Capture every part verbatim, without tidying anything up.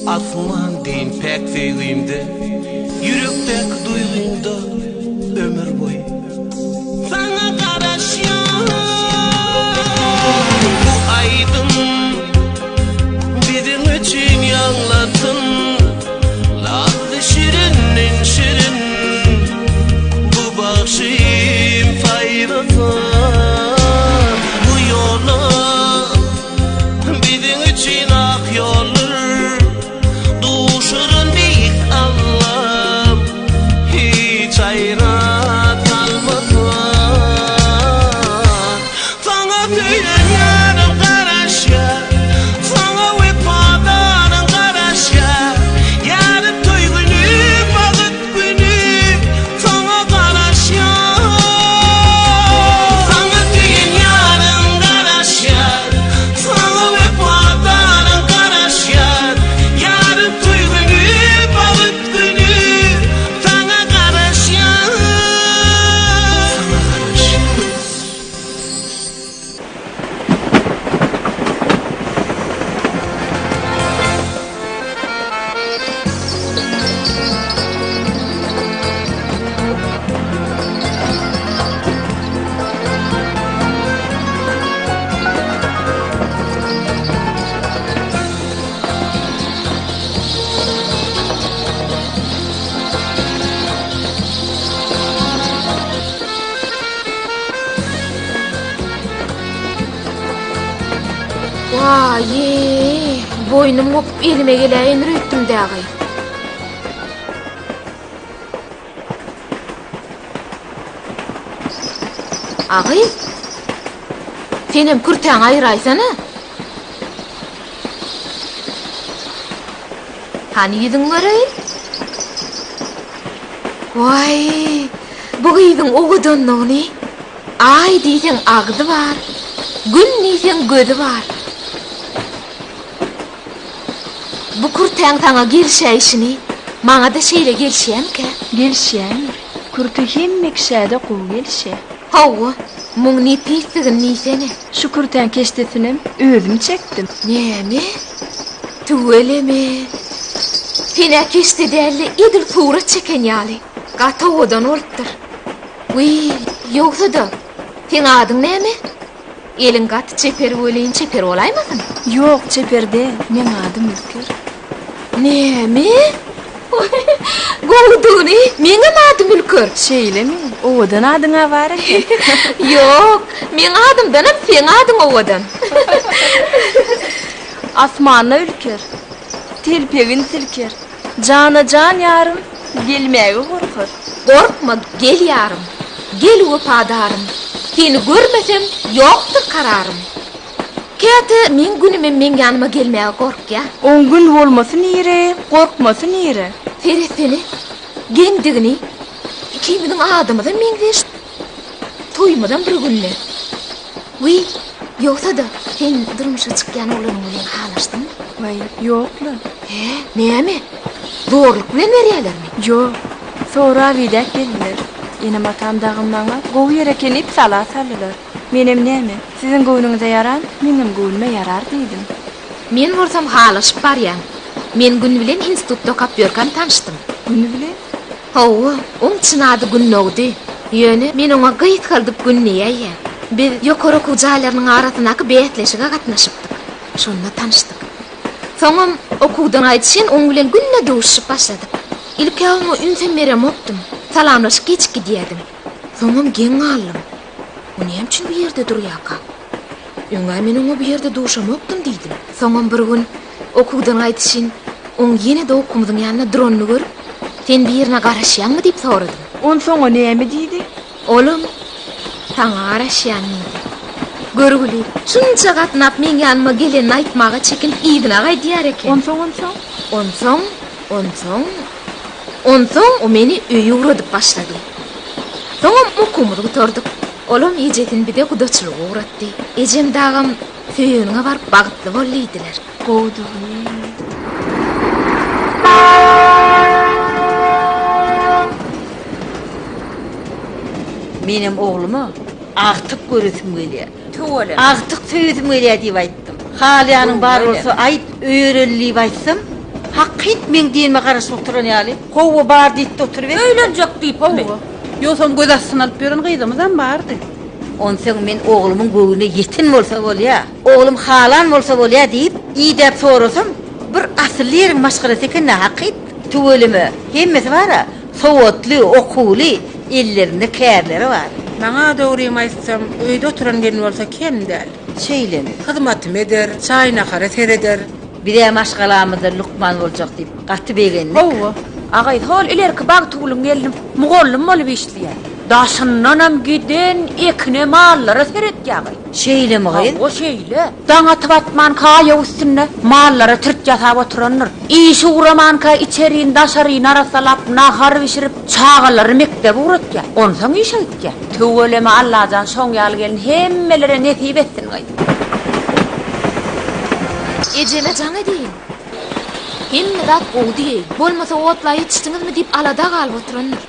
Asman deyin pek sevgimde, yürektek duygumda ömür boyu. Sana karışan bu aydın bizim için yanlatın. Lazlı şirinin şirin bu bakşim faydası. Bu yolu bizim için ak yollar. Duşurun değil Allah'ım hiç hayrat almasın. Sana tüyen yarım karaşya, sana vefadanın karaşya. Yarın toy günü, vakit günü, sana karaşya. Sana tüyen yarım karaşya, sana vefadanın karaşya. Yarın toy günü, vakit günü, sana karaşya. Sana karaşya. Vay, boynum kopup elime geleyin rüttüm dağı. Ağay, senem kürten ayıraysana. Hani yedin varayın? Vay, bu gıydın oğudun ne? Ay deysen ağdı var, gün deysen gödü var. Bu kürten sana gelşeyşini, bana da şeyle gelşeyem ki. Gelşen, kürtü hemmek şäde kuw gelşe. Hava, mun ne pisligin neysene? Şu kürten keştesinim özüm çektim. Nemi? Tuveleme. Fena keşte derli idil tuğra çeken yali. Gata odan olttur. Uy, yoksa da. Sen adın nemi? Elin gatı çeper oleyin çeper olaymasın? Yok, çeperde. Men adım Ülker. Nemi? Goğduğunu, menin adım Ülker. Şeyle mi? Oğudan adına var eken. Yok, men adımdan hep sen adın oğudan. Asmanla Ülker. Telpegin tilker. Cana can yarım. Gelmeği korkur. Korkma, gel yarım. Gel upadarım. Seni görmesem yoktur kararım. Kete men günüme men yanıma gelmeye kork ya. On gün olmasın iyire, korkmasın iyire. Ferit seni, gendigini, kiminin adımı da men ver. Toymadan bir günle. Uy, yoksa da sen durmuşa çıkyan olanın olayın halaştın mı? Vay, yok la. He, neyemi? Doğruluk bilen veriyorlar mı? Yok, sonra vidak geldiler. Yine matam dağımdan goğu yere kenip sala sallılar. Menem nemi? Sizin goğununuza yaran, benim goğunuma yarar deydim. Men vursam halaşıp var ya. Men gün bilen institutda kapyorkan tanıştım. Günü bile? Hova, on çın adı gün oldu. Yönü, men ona gıyt kıldıp gün neye ya. Biz yukarı kucalarının arasındaki beyetleşiğe katnaşıptık. Şonda tanıştık. Soňam okuwdan aýdyşyn oň bilen günne duşup başladyk. İlk ýalyma ünsem berem opdum. Salamlaşyp geçip gidýärdim. Soňam geň aldım. O näme üçin bu ýerde durýaka? Öňe men oňa bu ýerde duşam opdum diýdim. Soňam bir gün okuwdan aýdyşyn oň ýene de okumyň ýanyna drony görüp, "Sen bir ýerine garaşýanmy?" diýip soradym. On soňa näme diýdi? Olum, taňa garaşýanmy? Görgüli, şunça gatnap men ýanyma gelen aýtmaga çekin ýigine gaýdýar eken. On soň, on soň? On soň, on soň. On soň o meni öýe uradyp başlady. Soňam okumyny götürdük. Olam ejetin bide gudaçylygy uratdy. Ejem dagam söýeniňe baryp bagtly bolýdylar. Gowdy. Benim oğlumu artık görüsüm gelýär. Töwele. Artık söýüsüm gelýär diýip aýtdym. Halyanın bar bolsa aýt öýrenli aýtsam, Hakkit men diýme garaşyp oturan ýaly. Gowy bar diýip oturup. Öýlenjek diýipmi? Ýosam göz astyna alyp beren gyýdymyzdan bardy. On sen men oğlumun göwüne yetin bolsa bolýa, oğlum halan bolsa bolýa diýip iýdep sorasam, bir asyllyň maşgalaty eken hakyt tüwelimi. Hemmesi bara, sowatly, okuly, ellerinde kärleri bar. Maňa döwrüň aýtsam, öýde oturan gelin bolsa kem däl. Şeýlemi. Hyzmatym eder, çaýna hara tereder. Bire maşgalamyda Lukman boljak diýip gaty begendik. Hawa, agay hol ilerki bag tuğulun geldim, mugollum bolup işliýär. Daşyndanam giden ekine mallara seretýär. Şeýlemi gaýy? O şeýle. Daňa tybatman kaýa üstüne mallara türk ýasap oturanlar. İşi uramanka içeriň daşaryň arasalap nahar bişirip çağalary mektep uratýar. Onsaň iş etýär. Töweleme Allahdan şoň ýaly gelin hemmelere nesip etsin gaýy. Ejele jaňa diýin. Hemme rat gowy diýil. Bolmasa otla ýetişdiňizmi diýip alada galyp oturanlar.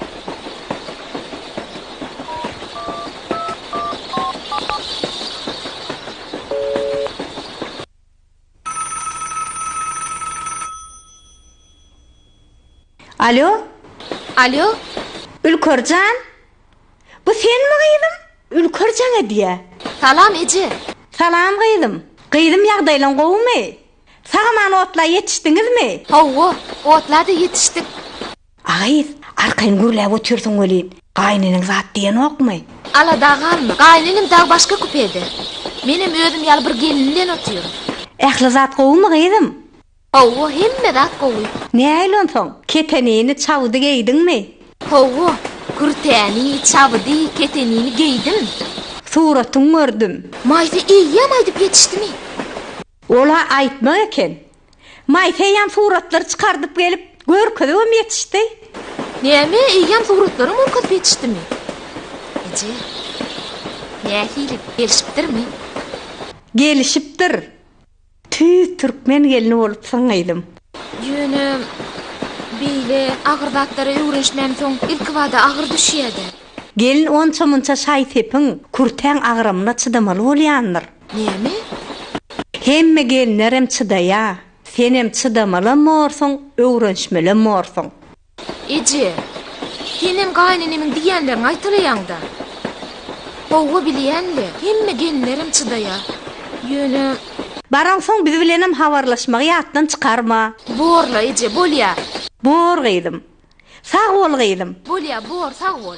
Alo? Alo? Ülkörcan? Bu sen mi gyýdym? Ülkörjan diýe. Salam eje. Salam gyýdym. Gyýdym ýagdaýlaň gowmy? Sagman otla ýetişdiňizmi? Hawa, otlada ýetişdik. Aýyz, arkaň gürläp otursaň welin. Gaýnynyň zat diýen okmy? Alada galmy? Gaýnynym dag başga kupede. Menim özüm ýaly bir gelinlen oturum. Ähli zat gowmy gyýdym? Hawa, hemme rat gowy. Näýlensoň? Ketenini çawdy giýdiňmi? Hawa, kurtäni, çawdy, ketenini giýdim. Suratyň gördüm. Maýsy iýýem aýdyp ýetişdimi? Ola aýtma eken. Maýsy suratlary çykardyp gelip görkezem ýetişdi. Näme iýýem suratlarym orkasyp ýetişdimi? Eje. Nähili gelişipdirmi? Gelişipdir. Tüy türkmen gelini bolup saňaýdym. Ýöne beýle agyr zatlara öwrenşmem soň ilki wada agyr düşýärdi. Gelin onça munça şaý tepiň kurtäň agramyna çydamaly bolýandyr. Näme? Hemme gelinlerem çydaýa. Senem çydamaly morsoň, öwrenşmeli morsoň. Eje. Senem gaýnynymyň diýenlerini aýtylýanda. Hawa bilýänli, hemme gelinlerim çydaýa. Ýöne Baraň soň biz bilenem habarlaşmagy ýatdan çykarma. Borla eje bolýa. Bor gyýdym. Sag bol gyýdym. Bolýa, bor, sag bol.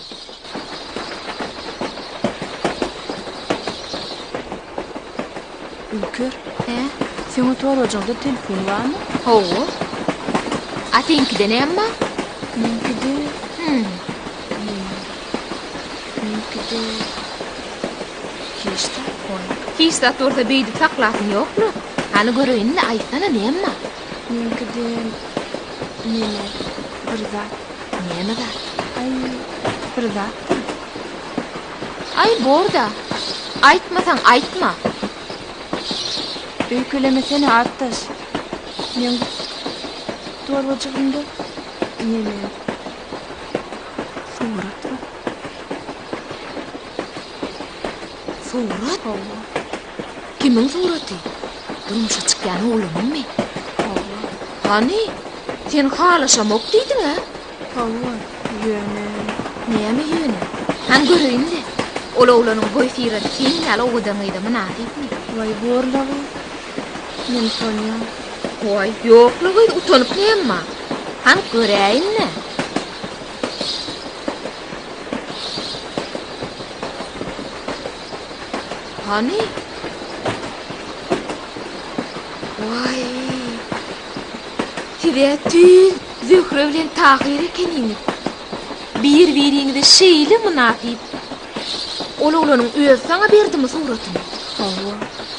Ülkür, He? seňe torajagda telefon barmy? Hawa. Atiňkide näme? Menkide, Hmm. menkide. Hiç telefon. Hiç de orada beýdi taklatyň ýokmy? Hani göreýin aýtsana näme? Menkide. Nene, bir zat. Näme da? Ay, bir zat. Ay borda. Aýtmasaň aýtma. Öýkelemesene artaş. Men torajagymda nene. Surat var. Surat? Hawa, Kimiň suraty? Durmuşa çykýan oğlummy? hawa, Hani? Sen halaşamok diýdiň-a? hawa. Ýöne. Näme ýöne? Han göreýin de. Ola olanyň boý firati sen ýaly owadanýda münasipmi? Vay borlagy. Men sonýa. Oy, ýoklugy utanyp näme? Han göreýin-ne? Hani? Vay. Hiretün, Zühre bilen Tahir ekenini. Bir-biriňize şeýle münasip. Ola olanyň öz saňa berdimi suratyny? Hawa.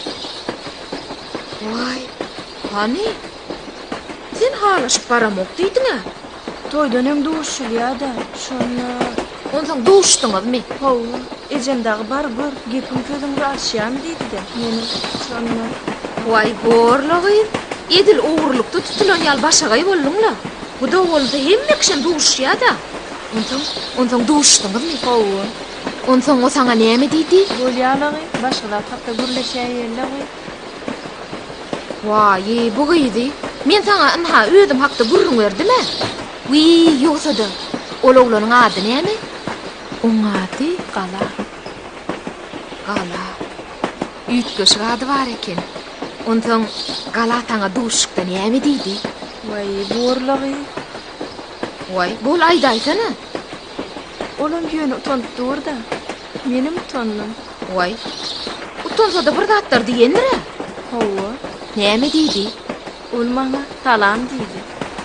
Vay. Hani? Sen halaşyp baramok diýdiň-a? Toydan hem duşulýa-da. Şonu. Ondan duşdyňyzmy? Hawa. Ejemdagi bar gör, gepim sözüm raşýam diýdi-de. Meni şonu. Vay gorlagy. Edil oğurlukda tutulan ýal başagay bolluňla. Bu da bolsa hemme kişi duşýa-da. Ondan, ondan duşdyňyzmy? Hawa. Ondan o saňa näme diýdi? Bolýalagy, başgalar tapda gürleşýär ýerler. Vay, bu gyýdy. Men sana anha özüm hakda gurrun verdime? Wi yoksa da ol oglanyň ady näme? Oň ady Gala. Gala. Ütköş ady bar eken. Ondan Gala taňa duşukda näme diýdi? Way borlagy. Way, bol aýdaýsana. Olam ýöne utandyr da. Menim utandym. Way. Utansa da bir zatlar diýendir. Hawa. Näme diýdi? Ol maňa salam diýdi.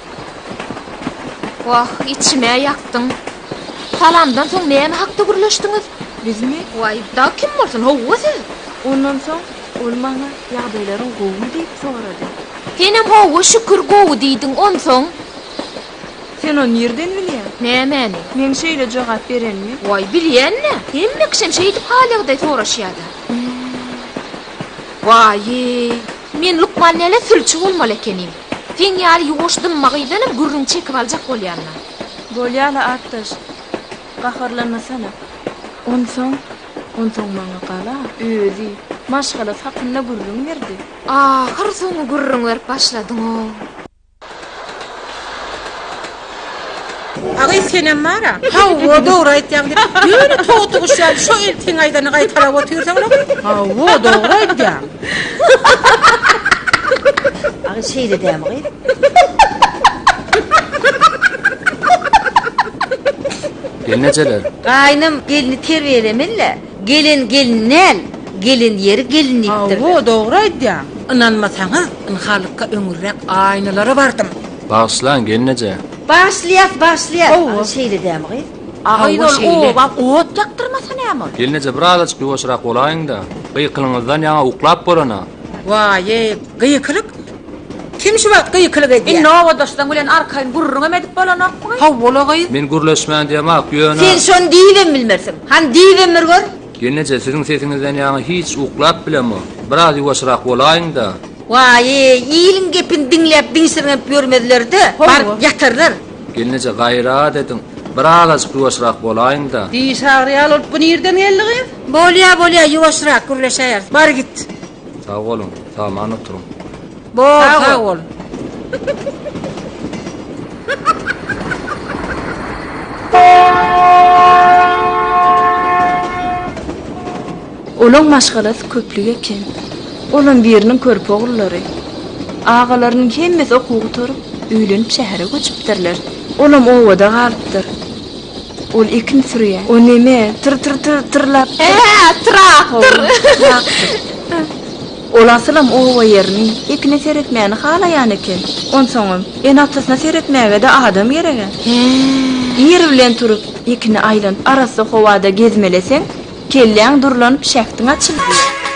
Wah, içime ýakdyň. Salamdan soň näme hakda gürleşdiňiz? Bizmi? Way, da kim bolsun? Howasy? Ondan soň ol maňa ýagdaýlaryň gowy diýip sorady. Senem howa şükür gowy diýdiň on soň. Sen onu nereden bilýän? Nämäni? Men şeýle jogap berenmi? Way, bilýänmi? Hemme kişim şeýdip halygda soraşýardy. Way, men Lukman näle sülçü bolmaly ekenim. Sen ýaly ýuwaşdym magyzanyp gürrüň çekip aljak bolýarlar. Bolýala atdaş. Gaharlanmasana. On soň, on soň maňa Gala özi maşgala sakyna gürrüň berdi. Ahir soňy gürrüň berip başladyň o. Agay senem mara. Ha, o doğru aýtýan. Ýöne toğutuguşýar, şo eltiň aýdany gaýtarap otursaň ola. Ha, o doğru aýtýan. Agay şeýle dämi? Gelnejeler. Gaýnım gelini terbiýelemenle. Gelin gelinnel, gelin ýeri gelinlikdir. Ha, o doğru aýtýan. Inanmasaňyz, ynhalykka öňürrek aýnalara bardym. Bağışlan gelneje. Başlaýas, başlaýas. Şeýle dämi? Agyn ol o bak ot ýaktyrmasa näme? Gelneje bir azajyk ýuwaşrak bolaýyň da. Gıýkylyňyzdan ýaňa uklap bolana. Vay, gıýkylyk. Kim şu wagt gıýkylyk edýär? Inno odaşdan bilen arkaýyn gurruna medip bolanakmy? Ha, bolagay. Men gürleşmän diýemek ýöne. Sen şon diýen bilmersin. Han diýen mir gör. Gelneje siziň sesiňizden ýaňa hiç uklap bilenmi? Bir az ýuwaşrak bolaýyň da. Vay, ýylyň gepin diňläp diňsirňep ýörmediler-de. Bar ýatarlar. Gelneje gaýra dedim. Bir az ýuwaşrak bolaýyň da. Diýiş agryal olup bu nerden geldi? Bolýa, bolýa ýuwaşrak gürleşýär. Bar git. Sag bolun, tamam oturum. Bol, sag ol. Olaň maşgalasy köplük eken. Olan biriniň körpe oglary. Agalarynyň hemmesi okugy turup, öýlenip şähere göçüpdirler. Olam owada galypdyr. Ol ekin sürýär. O neme? Tır tır tır tırlap. He, traktor. Ol asylam owa ýerini ekine seretmäni halaýan eken. On soňam en atysna seretmäge de adam gerek. He. Ýer bilen turup ekini aýlanyp arasy howada gezmeleseň, kelläň durlanyp şäktiň açyldy.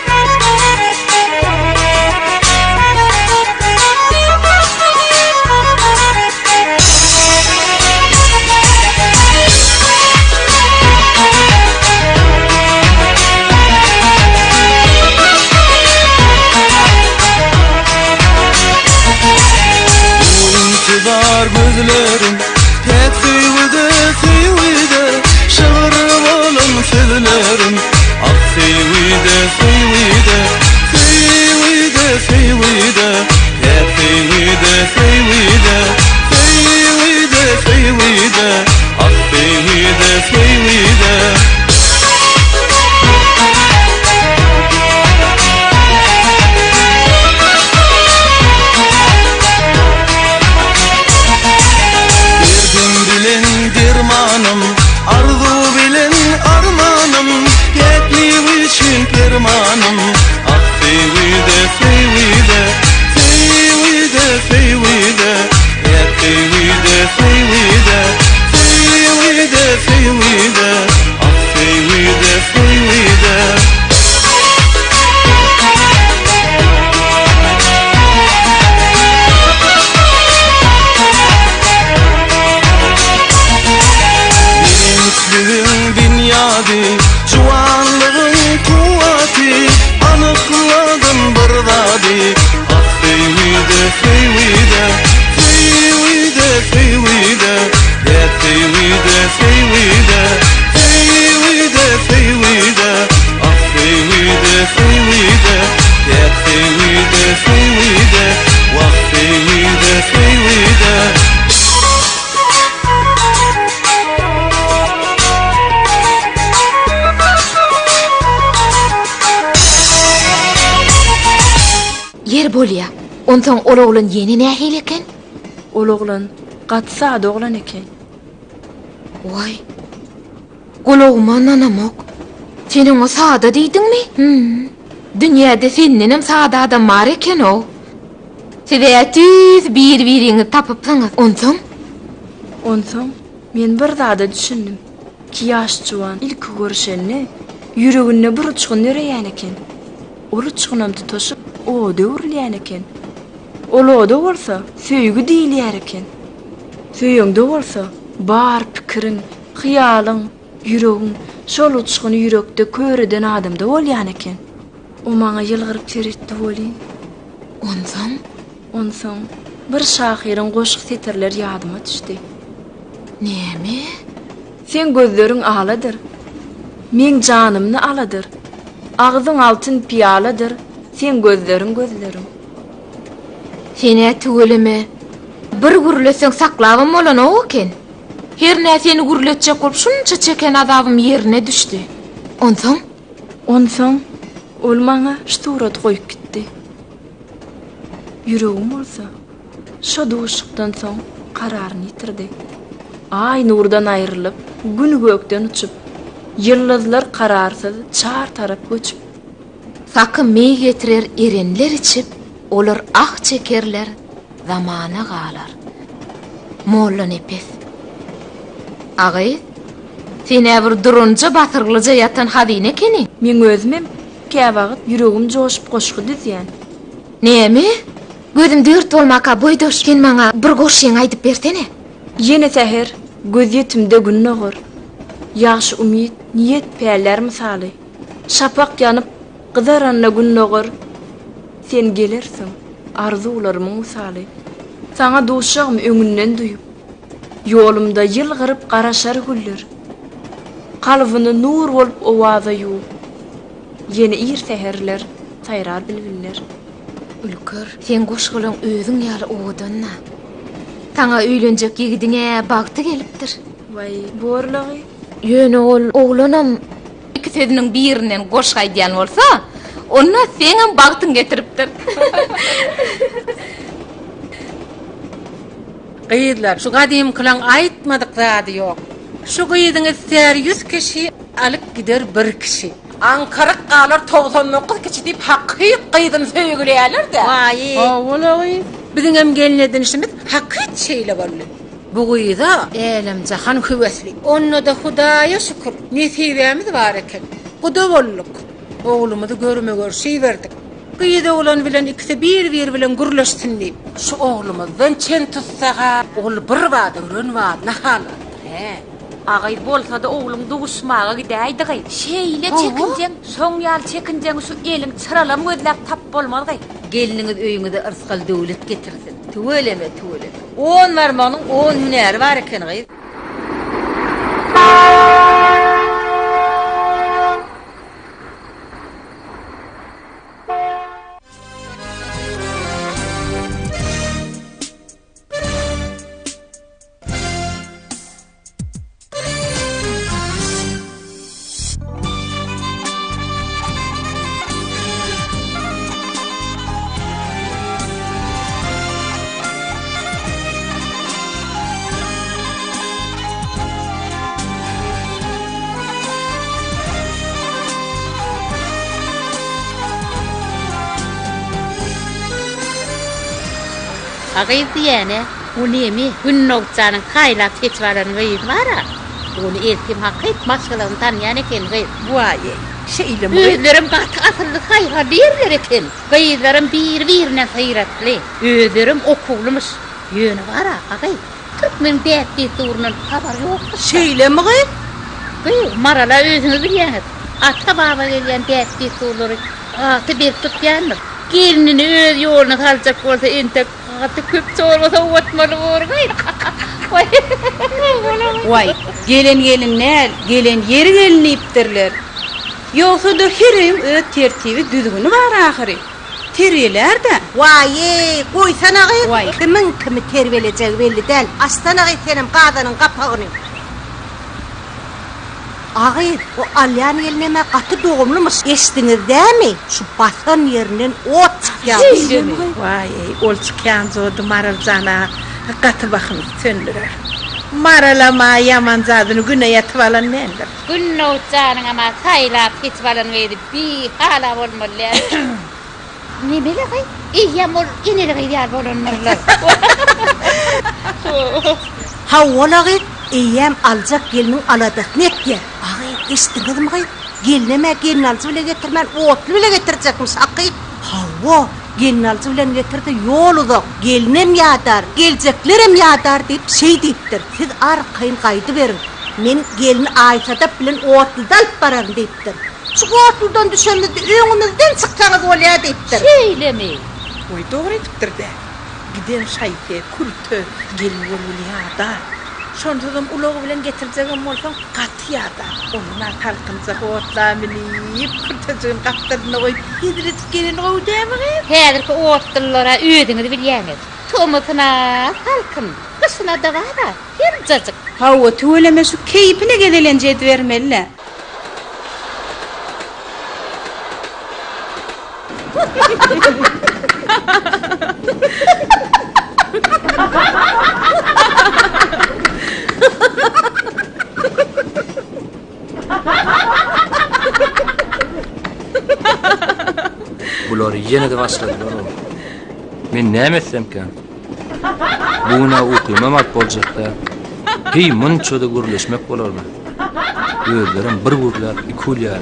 Gözlerim pek sevide sevide şağırıp alın sözlerim ah sevide sevide sevide sevide pek sevide sevide sevide sevide ah sevide sevide arzu bilen armanım yetmiyor için permanım ah sevide sevide sevide sevide hep sevide sevide sevide sevide ah sevide sevide Juwanlığın kuvveti anıkladım bir zadi ah sevide sevide sevide sevide hep sevide sevide sevide sevide ah sevide sevide hep sevide sevide vah sevide Ondan ol oglan yeni nähil eken? Ol oglan gatsa doglan eken. Vay. Gologman anamok. Senin o saada diýdiňmi? Hmm. Dünyada senden saada adam bar eken o. Siz bir-biriňi tapypsyňyz. Onsoň? Onsoň men bir zada düşündim. Ki ýaş juwan ilk görüşende ýüregine bir uçgun ýöreýän eken. Ol uçgunam tutuşyp o döwürleýän eken. Ol oda bolsa söýgü diýilýär eken. Söýüňde bolsa bar pikiriň, hyýalyň, ýüregiň şol uçguny ýürekde köreden adamda bolýan eken. O maňa ýylgyryp teretdi bolýan. Onsoň? Onsoň bir şahyryň goşky seterler ýadyma düşdi. Näme? Sen gözleriň aladyr. Men janymny aladyr. Agzyň altyn piyaladyr. Sen gözleriň gözleriň. Sene tügelime bir gürleseň saklawym bolan o eken. Her näseni gürletjek bolup şunça çeken adamym ýerine düşdi. Onsoň? Onsoň ol maňa şturat goýup gitdi. Ýüregim bolsa şo duşukdan soň kararyny ýitirdi. Ay nurdan ayrılıp, gün gökden uçup, yıldızlar kararsız çar tarap göçüp. Sakın mey getirer erenler içip, olur ah çekerler, zamana galar. Molla nepes. Ağay, sene bir durunca batırgılıca yatan hadine kenin? Men özmem, käbagıt yüregim joşup goşky dizýän. Näme? Gözüm dört olmaka boydoş, sen maňa bir goşyň aýdyp bertene. Yine seher, göz yetimde gün nogur. Yaxşı umid, niyet peyler misali. Şapak yanıp, qızaranna gün nogur. Sen gelirsin, arzularımın misali. Sana duşağım öňünden duyup. Yolumda yılgırıp qaraşar güller. Qalbyny nur bolup owaza ýuwup. Yeni ir seherler, sayrar bilbiller. Ülkür, sen goşgylyň özüň ýaly owadanna. Taňa öýlenjek ýigidine bagty gelipdir. Vay, borlagy. Ýöne ol oglanam iki sözüniň birinden goşga aýdýan bolsa, onda seňem bagtyň getiripdir. Gyýdlar, şu gadym kılan aýtmadyk zady ýok. Şu gyýdyň isär yüz kişi alyp gider bir kişi. Ankara galar doksan dokuz kişi diýip haky gyýdym söýgülýärler-de. Vay. Awalagy. Biziň hem gelneden işimiz hakyt şeýle boldy. Bu gyýda elim jahan höwesli. Onda da Hudaýa şükür, nesibämiz bar eken. Guda bolluk. Oglumuzy görmegör şey berdik. Gyýda olan bilen ikisi bir-bir bilen gürleşdi. Şu oglumyzdan çen tutsaga, ol bir wada ören wada nahalar. He. Agay bolsa da oglum duguşmaga gidäýdi gay. Şeýle çekinjeň, soň ýal çekinjeň şu eliň çıralam gözläp tap bolmady. Geliniňiz öýüňize ırskal döwlet getirsin. Tüweleme tüweleme. on marmanyň on hünäri bar eken gaý. Agay diyene, o nemi hünnokçanın kaylap keçvalarını gayet var ha. Onu erkim hakkı etmaşkalarını tanıyan eken gayet. Vay, şeyle mi? Özlerim katı asıllı sayha derler eken. Gayetlerim bir birine sayratlı. Özlerim okulmuş. Yönü var ha, agay. kırk min dertli turunun haber yok. Şeyle mi gayet? Gayet, marala özünü biliyeniz. Ata baba gelen dertli turları atı bir tutyanır. Gelinini öz yoluna kalacak olsa entek atı köp çoğurmasa uvatmalı olur gayet. Vay, gelen gelin näl, gelen yeri gelini ipdirler. Yoksa da hirim öz tertibi düzgünü var ahiri. Teryeler de. Vay, koysana gayet. Kimin kimi tervelecek belli değil. Astana gayet senin qadanın kapağını. Ağayır, o alyan eline katı doğumlumuş. Eştiniz değil mi? Şu basan yerinden ot çıkıyor. Vay, ol çıkan zodu maralcana katı bakın söndürür. Maralama yaman zadını güne yatıvalan nendir. Günne uçağının ama sayla pitvalan verip bir hala olmalılar. Ne böyle kay? İyi yağmur inelik idiyar bolunurlar. Havvala git, iyiyem alacak gelinin aladak net diye. Ağayır, eştiniz mi gayet? Gelineme gelin alıcı bile getirmen, otlu bile getirecekmiş akıyıp. Havva, gelin alıcı bile getirdi yolu da. Gelinim yadar, geleceklerim yadar deyip şey deyiptir. Siz arkayın kaydı verin. Men gelini Ayşa'da bilen otluda alıp bararım deyiptir. Şu otludan düşenizde öňünizden çıksanız olya deyiptir. Şeyle mi? Oy doğru etiptir de. Giden şayfe, kurtu, gelin yolu yadar. Şontadan uloğu bilen getireceğim olsam katı yadar. Onunla kalkınca otla minip kurtacığın kaptırına koyup hidret gelin o değil mi? Häzirki otdullara öýdüňizi bilýäňiz. Tomutuna salkın, kışına da gada, hirjajyk. Hawa töweleme şu keypine gedelenje etbermeliler. Bular yine de başladılar oğlum. Men näme etsemken? Bugüne ukymamak boljakda. Hey munço da gürleşmek bolarmy? Özlerim bir gürler, iki gürler.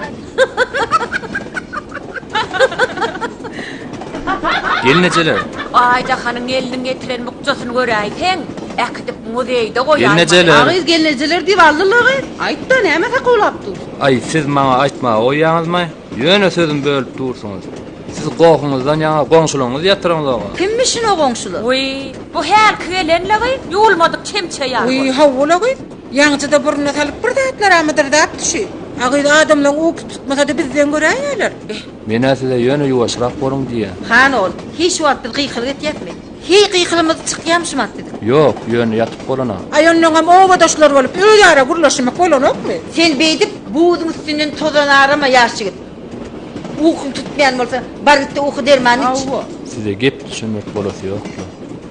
Gelneceler. Aydahanın elini getiren mukçasını göräýteň. Äkidip muzeýde goýar. Gelneceler. Ağız gelneceler divallılığı. Aytta näme takolapdy? Ay siz maňa aýtma oýaňyzmy? Ýöne sözüm bölüp dursunuz. Siz goňşuňyzdan ýa goňşularyňyzy ýatyryňlar. Kimmişin o goňşular? Uy, bu her kölenleri yolmadık çemçe ya. Uy, havvala git. Yaňçyda buruna salyp bir dätler amydyr däpdi. Agyd adamlaryň uky tutmasa da bizden göräýärler. Men size ýöne ýuwaşrak boruň diýe. Han ol, hiç wagt bir gıykyl etýärmi? Hi gıykylymy çykýamşymak dedik. Yok, ýöne ýatyp bolana. Aýonlaryň hem owadaşlar bolup öýara gurlaşmak bolanokmy? Sen beýdip buýdyň üstünden tozanarama ýaşygyt. Ukun tutmayan bolsa, bar gitdi uku derman iç. Size gep düşünmek bolası ýokmy?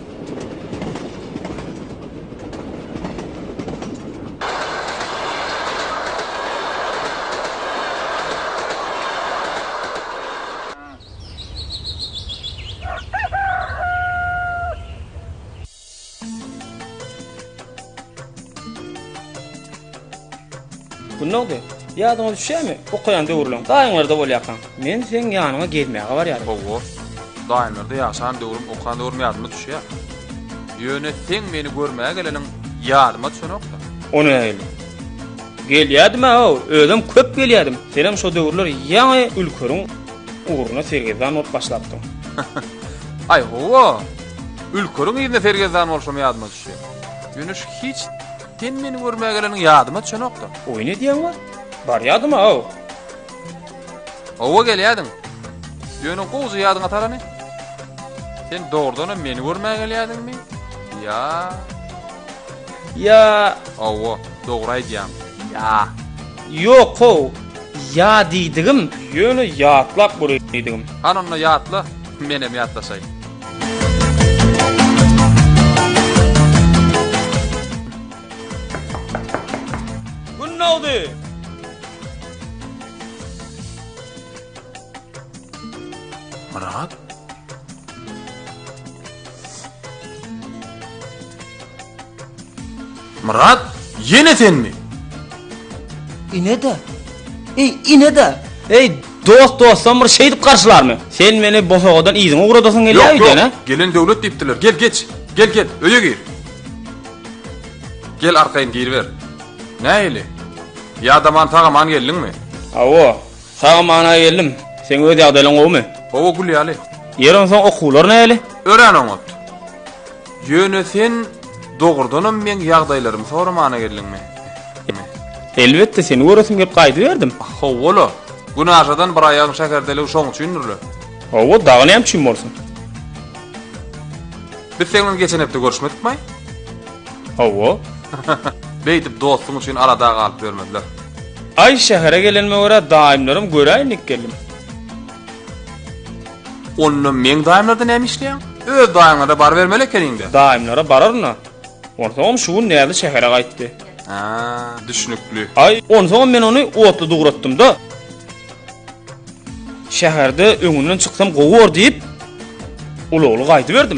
Bu ne oldu? Yadıma düşýärmi? Okuyan döwürlüň. Daýymlarda bolýakan. Men sen ýanyňa gelmäge barýarym. Owo. Daýymlarda ýaşan döwürüm okuyan döwürüm ýadyma düşýär. Ýöne teň meni görmäge geleniň ýadyma düşenokda. Onu näle? Gelýärdim o, özüm köp gelýärdim. Senem şo döwürler ýaňy ülkeriň uğruna sergezan olup başlapdy. Ay owo. Ülkeriň ýerine sergezan bolşam ýadyma düşýär. Ýöne hiç teň meni görmäge geleniň ýadyma düşenokda. Oý ne diýen wa? Barýardyma o. Owa gelýärdiň. Ýöne gowy ýadyňa tarany. Sen dogrudan meni görmäge gelýärdiňmi? Ya. Ya, owa, dogry aýdýam. Ya. Ýok o. Ya diýdigim, ýöne ýatlap bolýardygyň. Hanonda ýatla, menem ýatlasay. Bu ne oldu? Murat? Murat, yine sen mi? İne de. Ey, ine de. Ey, dost dostum bir şey dip karşılarmy? Sen meni bosogadan iziň ugradasyň gelýär ýa-da ha? Gelin döwlet diýipdiler. Gel geç. Gel gel, öýe gir. Gel arkaýyn gir ber. Näýeli? Ýadaman tagaman geldiňmi? Awo, sagmana geldim. Sen öz ýagdaýlaryň gowy? Owa gülýäli. Ýerin soň okuwlar näýeli? Ören oňat. Ýöne sen dogrudanam men ýagdaýlarym soramana geldiňmi? Elbetde seni göresim gelip gaýdy berdim. Howala. Günaşadan bir aýagyň şäkerdeli şoň üçindirler. Awo, dagyny hem çym bolsun. Biz seňle geçen hepde görüşmedikmi? Awo. Beýdip dostum üçin arada galyp bermediler. Ay şähere gelenme göre daimlerim göräýnik geldim. Onu men daimlarda näme işleýän? Öz daimlara bar bermeli kerinde. Daimlara bararna. Onsoň şu näde şähere gaýtdy. Ha, düşnükli. Ay, onsoň men onu otlu dugratdym da. Şäherde öňünden çyksam gowur diýip ulugly gaýdy berdim.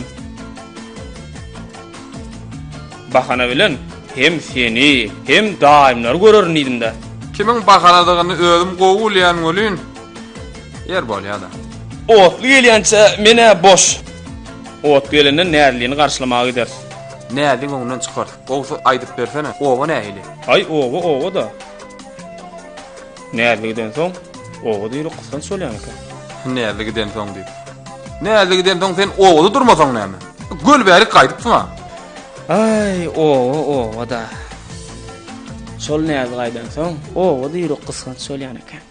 Bahana bilen hem seni hem daimler görürün idim de. Kimin bakanadygyny özüm gowulýan bolýan. Yer bolýar da. Otlu gelýänçe mene boş. Otlu gelenden närliğini garşylamagy gider. Nädin oňundan çykar. Gowsa aýdyp bersene. Owa nähili? Ay owa owa da. Närligiden soň owa diýip kysgan söýleýän eken. Närligiden soň diýip. Närligiden soň sen owada durmasaň näme? Göl bäri gaýdypmy? Ay owa owa da. Şol närli gaýdan soň owa diýip kysgan söýleýän eken.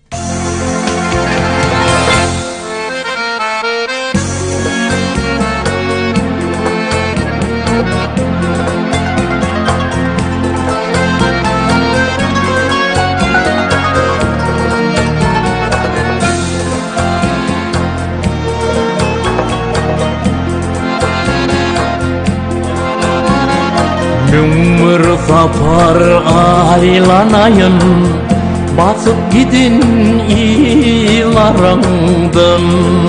Ömür sapar aylanayın, basıp gidin ilarangdan.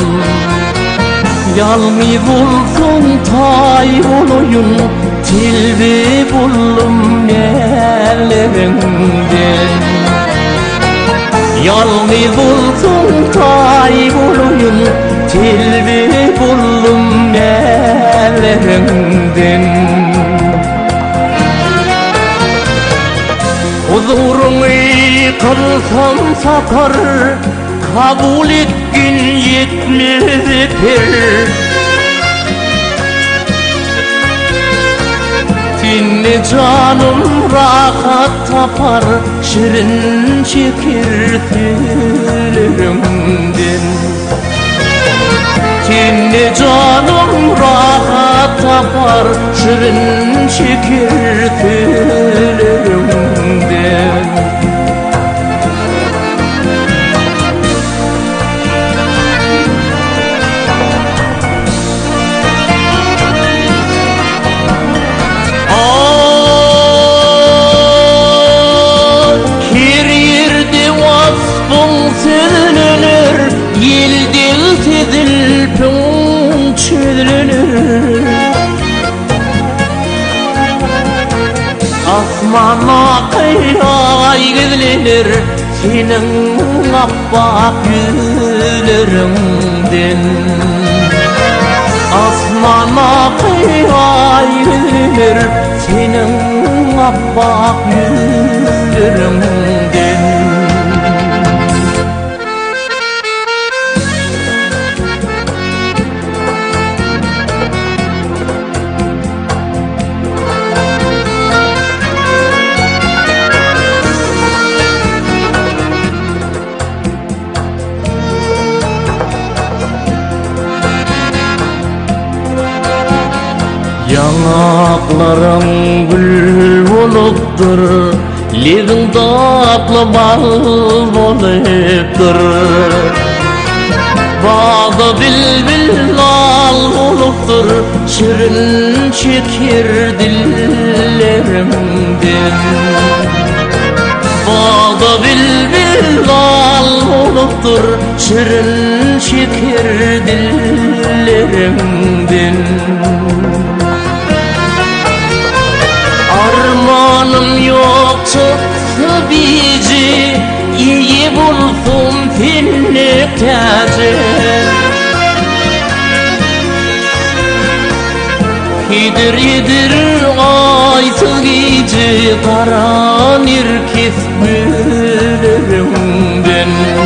Yalnız olsun tay olayın, tilbi bullum nerlerinden. Yalnız olsun tay olayın, tilbi bullum nerlerinden. Huzurunu kılsam satar, kabul etkin yetmez per. Seni canım rahat tapar, şirin çekir tülerimden. Seni canım rahat tapar, şirin çekir tülerimden. Her yerde vasfın sezilir, yildil tezilpin çözülür. Asmana kıyay gizlenir, senin appak yüzlerinden. Asmana kıyay gizlenir, senin appak yüzlerinden. Yanaklarım gül olupdur, levin tatlı bal olupdur. Bağda bilbil lal olupdur, şirin çekir dillerimden. Bağda bilbil lal olupdur, şirin çekir dillerimden. Armanım yoktu tabici, iyi bulsun seni taze. Hidir hidir aysız gece, karanır kesmelerimden.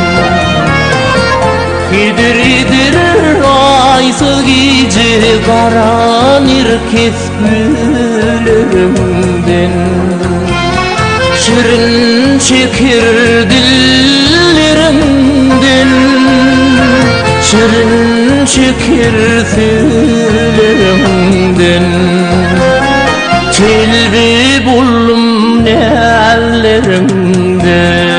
Hidir hidir aysız gece, karanır kesmelerimden. Şirin çekir dillerimden, şirin çekir tülerimden. Telbi buldum nellerimden.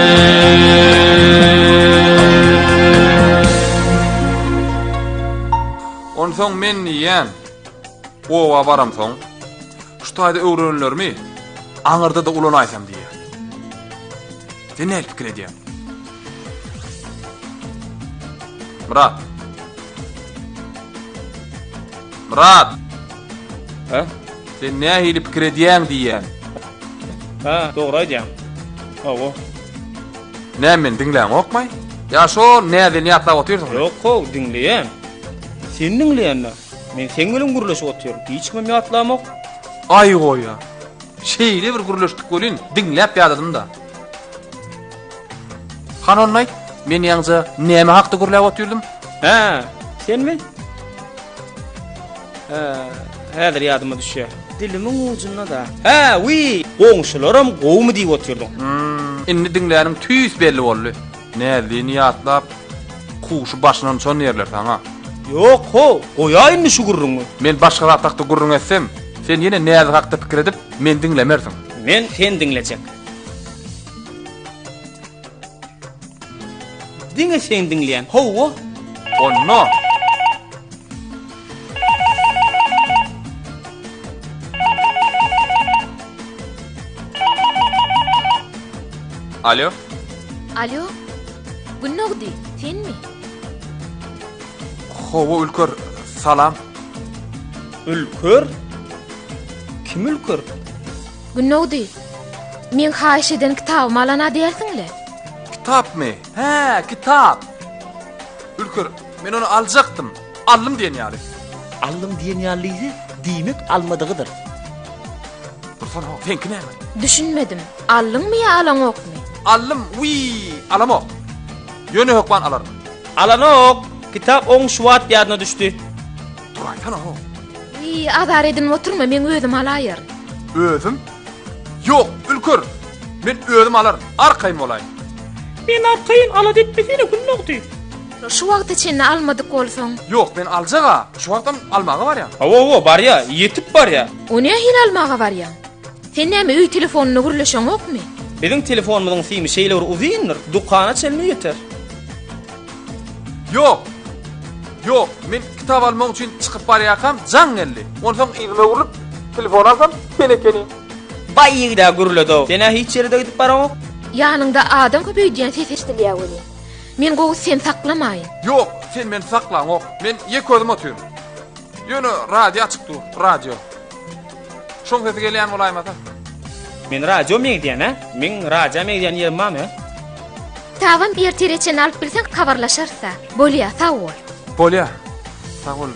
men ýen. Owa baram soň. Şutaýda öwrenlermi? Aňyrda da ulan aýsam diýe. Sen näme pikir edýän? Murat. Murat. Ha? Sen näme pikir edýän diýen? Ha, dogry aýdýan. Owo. Näme men diňläň okmay? Ya şol näde niýatlap oturýarsyň? Yok, ho, dinleýän. Sen dinleýän. Men sen bilen guruluşyp oturýarym. Hiç kim ýatlamok. Ay goýa. Şeýle bir guruluşdyk bolyn, diňläp ýadadım da. Hanan aýt, men ýaňja näme hakda gurulap oturdum? Ha, senmi? Ha, häzir ýadyma düşýär. Dilimin ucunda da. Ha, wi, goňşularam gowmy diýip oturdum. Hmm, inni diňlärim tüýs belli boldy. Näde niýatlap kuşy başynyň çon ýerler taňa. Yok, ho, goýaýyn şu gurruňy. Men başga hakda gurrun etsem, sen ýene näde hakda pikir edip men diňlemersiň. Men sen dinlejek. Diňe sen dinleýän. Howa. Onno. Alo. Alo. Günnogdy, senmi? Howa Ülkür, salam. Ülkür? Kim Ülkür? Günnogdy. Men haýyş eden kitabym alana diýersiňle. Kitapmy? He, kitap. Ülkür, men onu aljaktym. Allym diýen ýaly. Allym diýen ýaly diýmek almadygydyr. Dursan ho, sen näme? Düşünmedim. Allymmy ýa alaň okmy? Allym, wi, alamo. Ýöne hokman alarym. Alanok, kitap oň şuwat ýadyna düşdi. Dur aýtan ho. Wi, azar edin oturma, men özüm alaýar. Özüm? Yok, Ülkür. Men özüm alarym. Arkaýym bolay. Men arkaýyn alad etmesine günnogdy. Şu wagtda çenni almadyk bolsaň. Yok, men aljaga. Şu wagtdan almaga bar ya. Awo, awo, bar ya, yetip bar ya. Onu hil almaga barýan. Sen näme öý telefonyny gurulşaň okmy? Benim telefonumyň simi şeýler uzyndyr. Dukana çelme ýeter. Yok. Yok, men kitap almak üçin çykyp barýakam, jaň geldi. Onsoň ýygyma urup telefon alsam, sen ekeni. Baýygda gurulady. Sena hiç ýerde gidip baramok. Ýanynda adam köpeýdiýän ses eşdilýär boli. Men gowy sen saklamaýyn. Yok, sen men saklaň ok. Men ýek özüm oturýum. Ýöne radio açykdy, radio. Şoň sesi gelýän bolaýmasa. Men radio meýdiýän, ha? Men radio meýdiýän ýermam, ha? Tavam bir tereçen alıp bilsen kavarlaşarsa. Bolya, sağ ol. Bolya, sağ ol.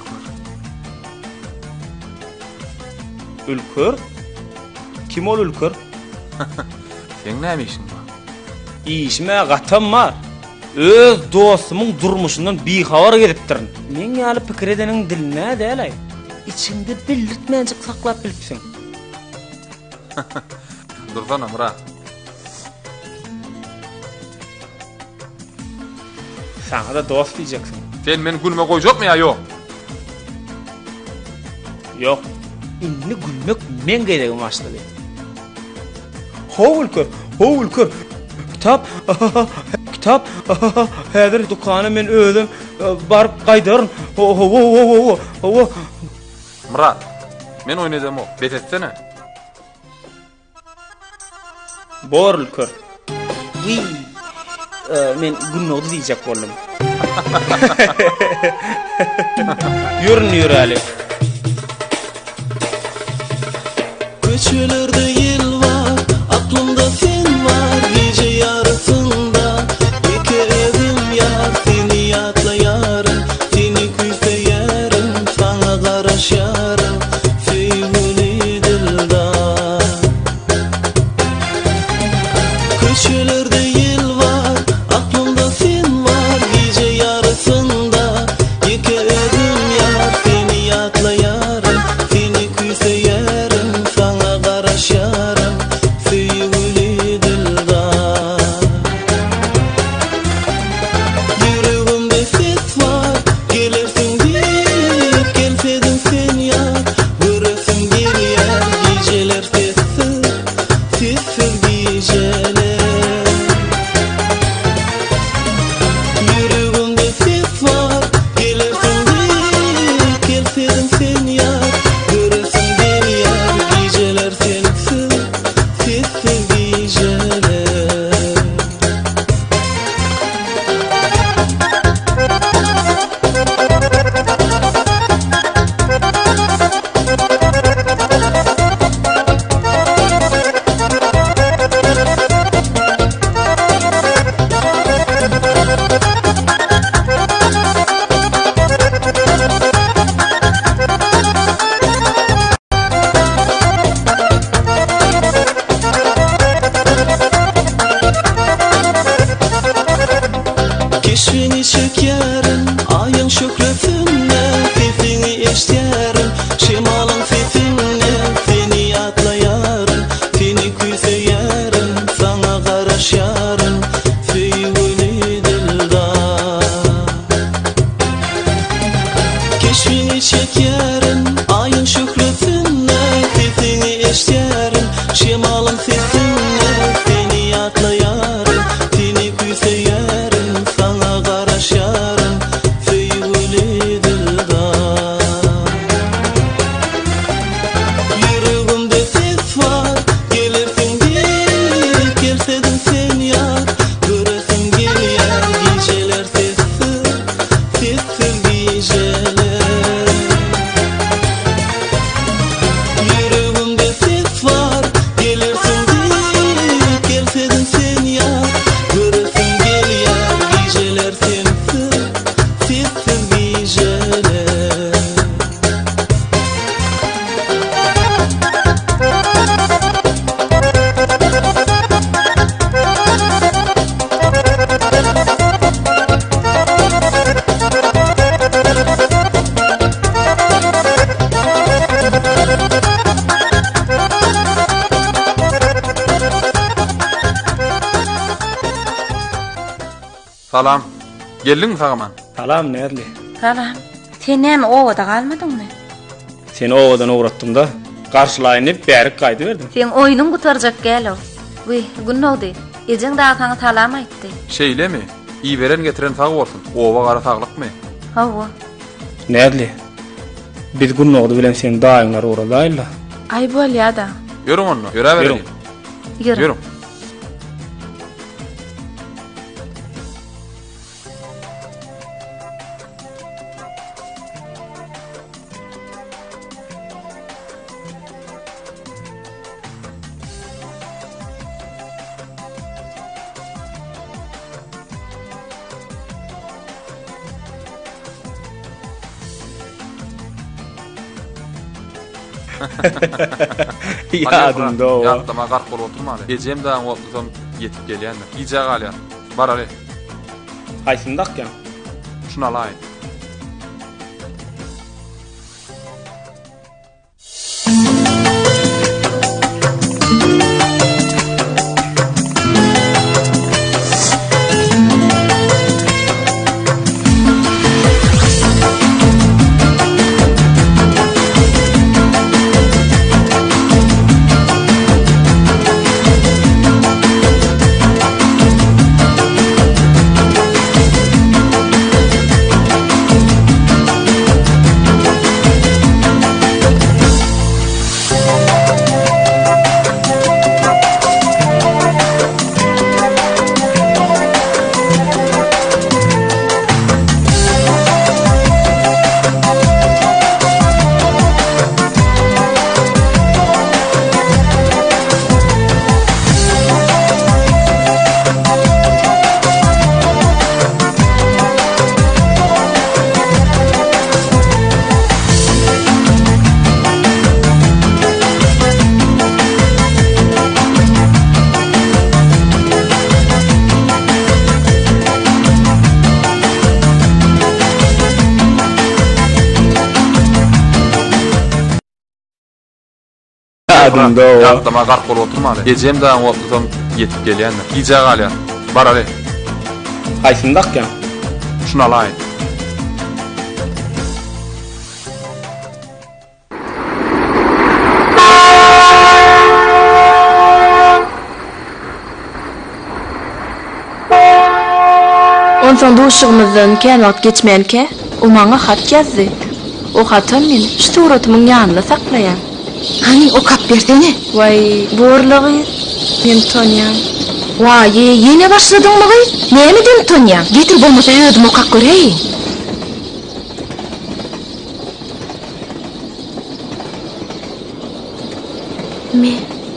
Ülkür? Kim ol Ülkür? Sen näme işin bar? İşime gatam bar. Öz dostumyň durmuşyndan bihabar gedipdirin. Men ýaly pikir edeniň diline däl. İçinde bildirtmänjik saklap bilipsiň. Durdan amra. Sana da dost diýjeksin. Sen men gülme goýjakmy ýa ýok? Ýok. Inni gülmek men geregim başlady. Ho Ülkür, ho Ülkür. Kitap, kitap. Häzir dukana men özüm baryp gaýdaryn. Ho ho ho ho ho. Murat, men oynadym o. Betetsene. Bor Ülkür. Wi. Men günnogdy diýjek boldum. Yürün yürali. Köçelerde yel var, aklımda sen var. Gece yarısında iki evim yar. Seni yatlayarım, seni küseyerim. Sana karaşarım, sevgili dildar. Köçelerde yel var, aklımda sen var. Gece yarısında iki evim yar. Seni yatlayarım, seni küseyerim. Sana karaşarım. geçerim Şemalım sesinle seni yatlayarım Seni küseyerim sana karaşarım Feyguli dildar Yüreğimde ses var gelirsin diye Gelsedin sen yar göresin geliyor Geceler sessiz sessiz geceler Yüreğimde ses var gelirsin diye Gelsedin sen yar göresin geliyor Geceler sensiz sessiz geceler Salam. Geldin mi Fagaman? Salam nerli? Salam. Sen näme owada galmadyňmy? Seni ovadan uğrattım da karşılayınıp bärik kaydı verdim. Sen oyunun gutarjak gelo. Wy, gunnawdy. Ejeň da saňa salam aýtdy. Şeýle mi? İyi veren getiren Faga bolsun. Ova gara taglyk mı? Hawa. Nerli? Biz günnoğdu bilen sen daýyňlar uğralayla. Ay bolýa-da. Yürüň onu. Ýöre berin. Ýürü. Yürüň. Yadımda o. Yatdama gark bolup oturma ale. Gecem dağın otlusam yetip gelýändir. Gije galýar. Bar ale. Haýsyndak ýa? Şunu alaýyn. Yadımda o. Yatdama gark bolup oturma ale. Gecem dağın otlusam yetip gelýändir. Gije galýar. Bar ale. Haýsyndak ýa? Şunu alaýyn. Ondan duşygymyzdan kän wagt geçmenke, o maňa hat ýazdy. O hatam men şu suratymyň ýanynda saklaýan. Hani o kap berdeni? Vay, borlagy. Men tonýam. Vay, yine başladyňmy gyz? Nämeden tonýan? Getir bolmasa ödüm o kap göreýin. Me.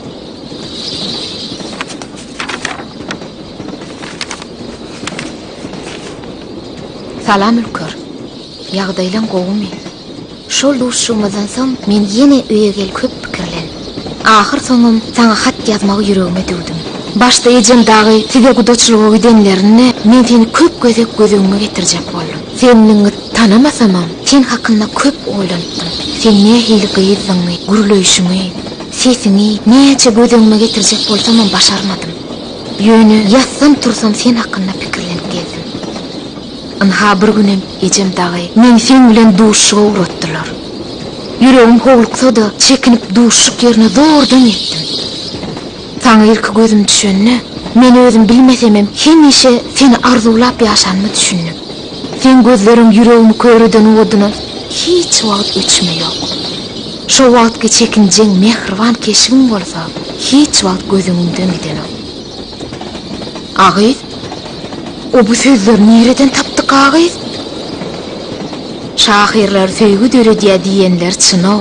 Salam ülkür. Ýagdaýlaň gowmy. Şol duşşumyzdan soň men ýene öýe gel köp pikirlen. Ahir soňum saňa hat ýazmagy ýüregime döwdüm. Başta ejem dagy tige gudaçlygy ödenlerini men seni köp gözek gözüňe getirjek boldum. Seni tanamasam, sen hakynda köp oýlanypdym. Sen ne hili gyýdyňmy, gurulýşyňy, sesini näçe gözüňe getirjek bolsam başarmadym. Ýöne ýatsam tursam sen hakynda pikirlenip geldim. Anha bir günem ejem dagy men sen bilen duşşuga uratdylar. Yüreğim hovluksa da çekinip duşuk yerine doğrudan etdim. Sana ilk gözüm düşönne, men özüm bilmesemem hemişe seni arzulap yaşanma düşündüm. Sen gözlerim yüreğimi körüden odunu hiç vaqt öçme yok. Şo wagtga çekinjeň mehriban keşigim bolsa, hiç wagt gözüňden gidenim. Agyz, o bu sözler nereden tapdyk agyz? Şahirler söýgü dörediýä diýenler çyno.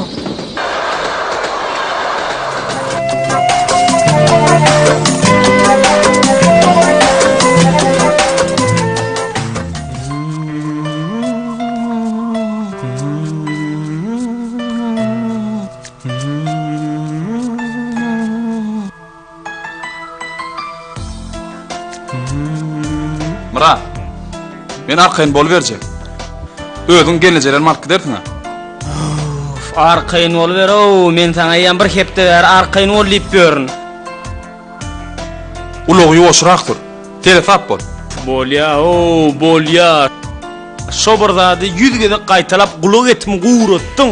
Mira, men arkayn bol berjek. Özüň gelejekler mark giderdiň. Uf, arkayn bol ber, o, men sana ýa bir hepde ber, arkayn bol diýip berin. Ulogy ýoşrakdyr. Telefap bol. Bolýa, o, bolýa. Şoburzady ýüzgede gaýtalap guluk etimi guwratdyň.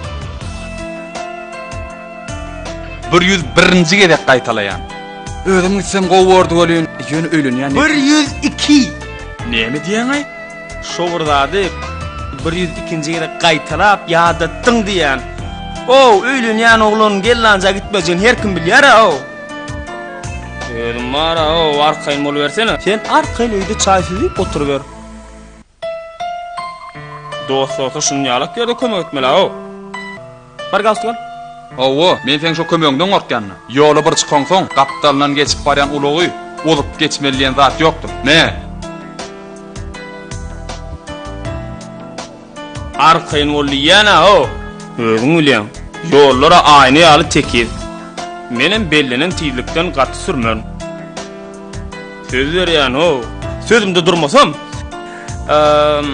bir yüz birinji gede gaýtalaýan. Özüm gitsem gowy bolýan, ýöne öýlenýän. bir yüz iki. Näme diýen ay? Şoburzady bir yüz ikinji gede gaýtalap ýadatdyň diýen. O, öýlenýän oglan gellanja gitmejin her kim bilýär o. Elim mara o, arkayn bol bersene. Sen arkayn öýde çaý süýüp oturup ber. Dostlar şunu ýalak ýerde kömek etmeli o. Bar galsyn. Owo, men sen şo kömegden gorkýanna. Ýola bir çykan soň, gapdaldan geçip barýan ulogy olup geçmeliýän zat ýokdur. Ne? Arkayn bolýana o. Özüň bilýän. Ýollara aýny ýaly tekiz. Menem bellenen tiýlikden gaty sürmän. Söz berýän o. Sözümde durmasam, ehm,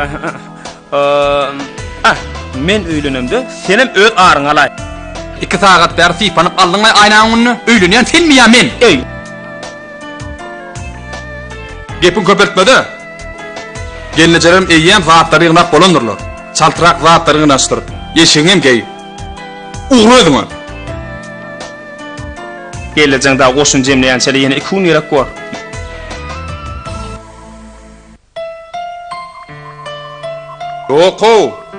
ah, men öýlenemde senem öz aryň alay. iki saat ber sypanyp aldyňmy aýnaňyny? Öýlenýän senmi ýa men? Ey. Gepin köpertmede. Gelnejerim eýýän zatlary ýygnap bolandyrlar. Çaltyrak zatlary ýygnapdyryp, ýeşiňem gey. Uğradyňmy? Gelejekde goşun jemleýän çele ýene iki gün ýerek bar. Oko.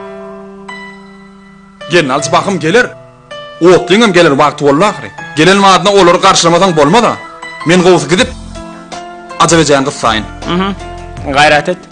Gelin alçı bakım gelir. Otliňem gelir wagty bolla ahry. Gelen madyna olary garşylamasaň bolmada. Men gowsy gidip ajabejan gyssaýyn. Mhm. Gayrat et.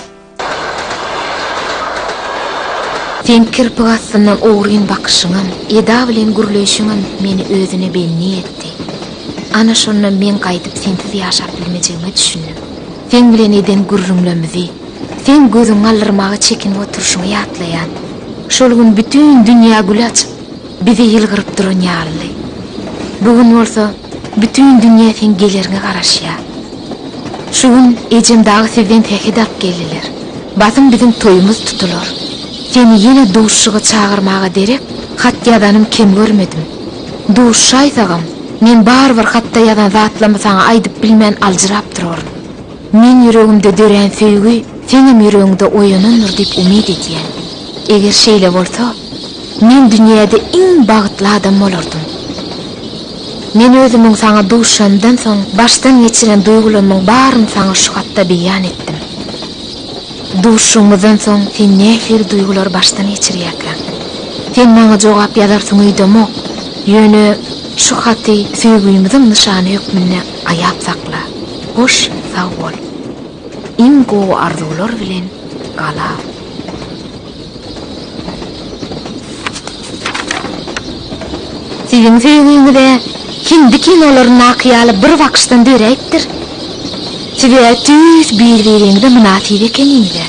Sen kirpik astyndan ogryn bakışyňam, eda bilen gürleşiňem meni özüne belli etdi. Ana şondan men gaýdyp sensiz ýaşap bilmejegimi düşündim. Sen bilen eden gürrüňlemizi, sen gözüň alyrmagy çekinip oturşyňy ýatlaýan. Şol gün bütün dünýä gül açyp, bizi ýylgyryp duran ýaly. Bugün bolsa bütün dünýä sen gelerine garaşýar. Şu gün ejimdagy sizden tehidap geldiler. Batym bizim toýumuz tutulur. Seni ýene duşşyga çağırmaga derek, hat ýadanym kim görmedim. Duşşaýsagam, men bar bir hatda ýadan zatlamasaň aýdyp bilmän aljyrap durarym. Men ýüregimde dören söýgü, senem ýüregiňde oýanandyr diýip umid edýän. Eger şeýle bolsa, men dünýäde iň bagtly adam bolardym. Men özümiň saňa duşşandan soň başdan geçiren duýgularymyň baryny saňa şu hatda beýan etdim. Duşşumyzdan soň sen nähir duýgular başdan geçirýärkäň? Sen maňa jogap ýazarsyň öýdemi? Ýöne şu haty söýgüýümizin nyşany hökmüne aýap sakla. Hoş, sag bol. Iň gowy arzular bilen gala. Sizin söýgüňizde hindi kinolaryň akýaly bir wagtdan döreýipdir. Size tüz bir-biriňizde münasip ekeninde.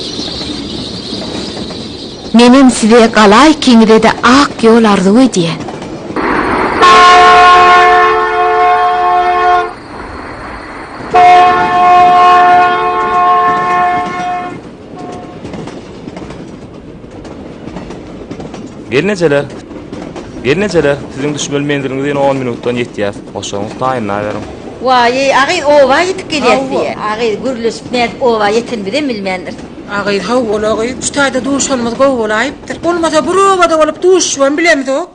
Menem size galay kiňide de ak ýol arzu edýän. Gelnejeler. Gelnejeler, siziň düşmeli menziliňiz ýene on minutdan ýetýär. Oşaňyz taýynlar berim. Vay, agy owa ýetip gelýär diýe. Agy gürleşip näde owa ýetin bilen bilmändir. Agayr haw bolagay, ştaýda duş olmaz gowy bolayıpdyr. Bolmasa burowada bolup duşwan bilemdi o.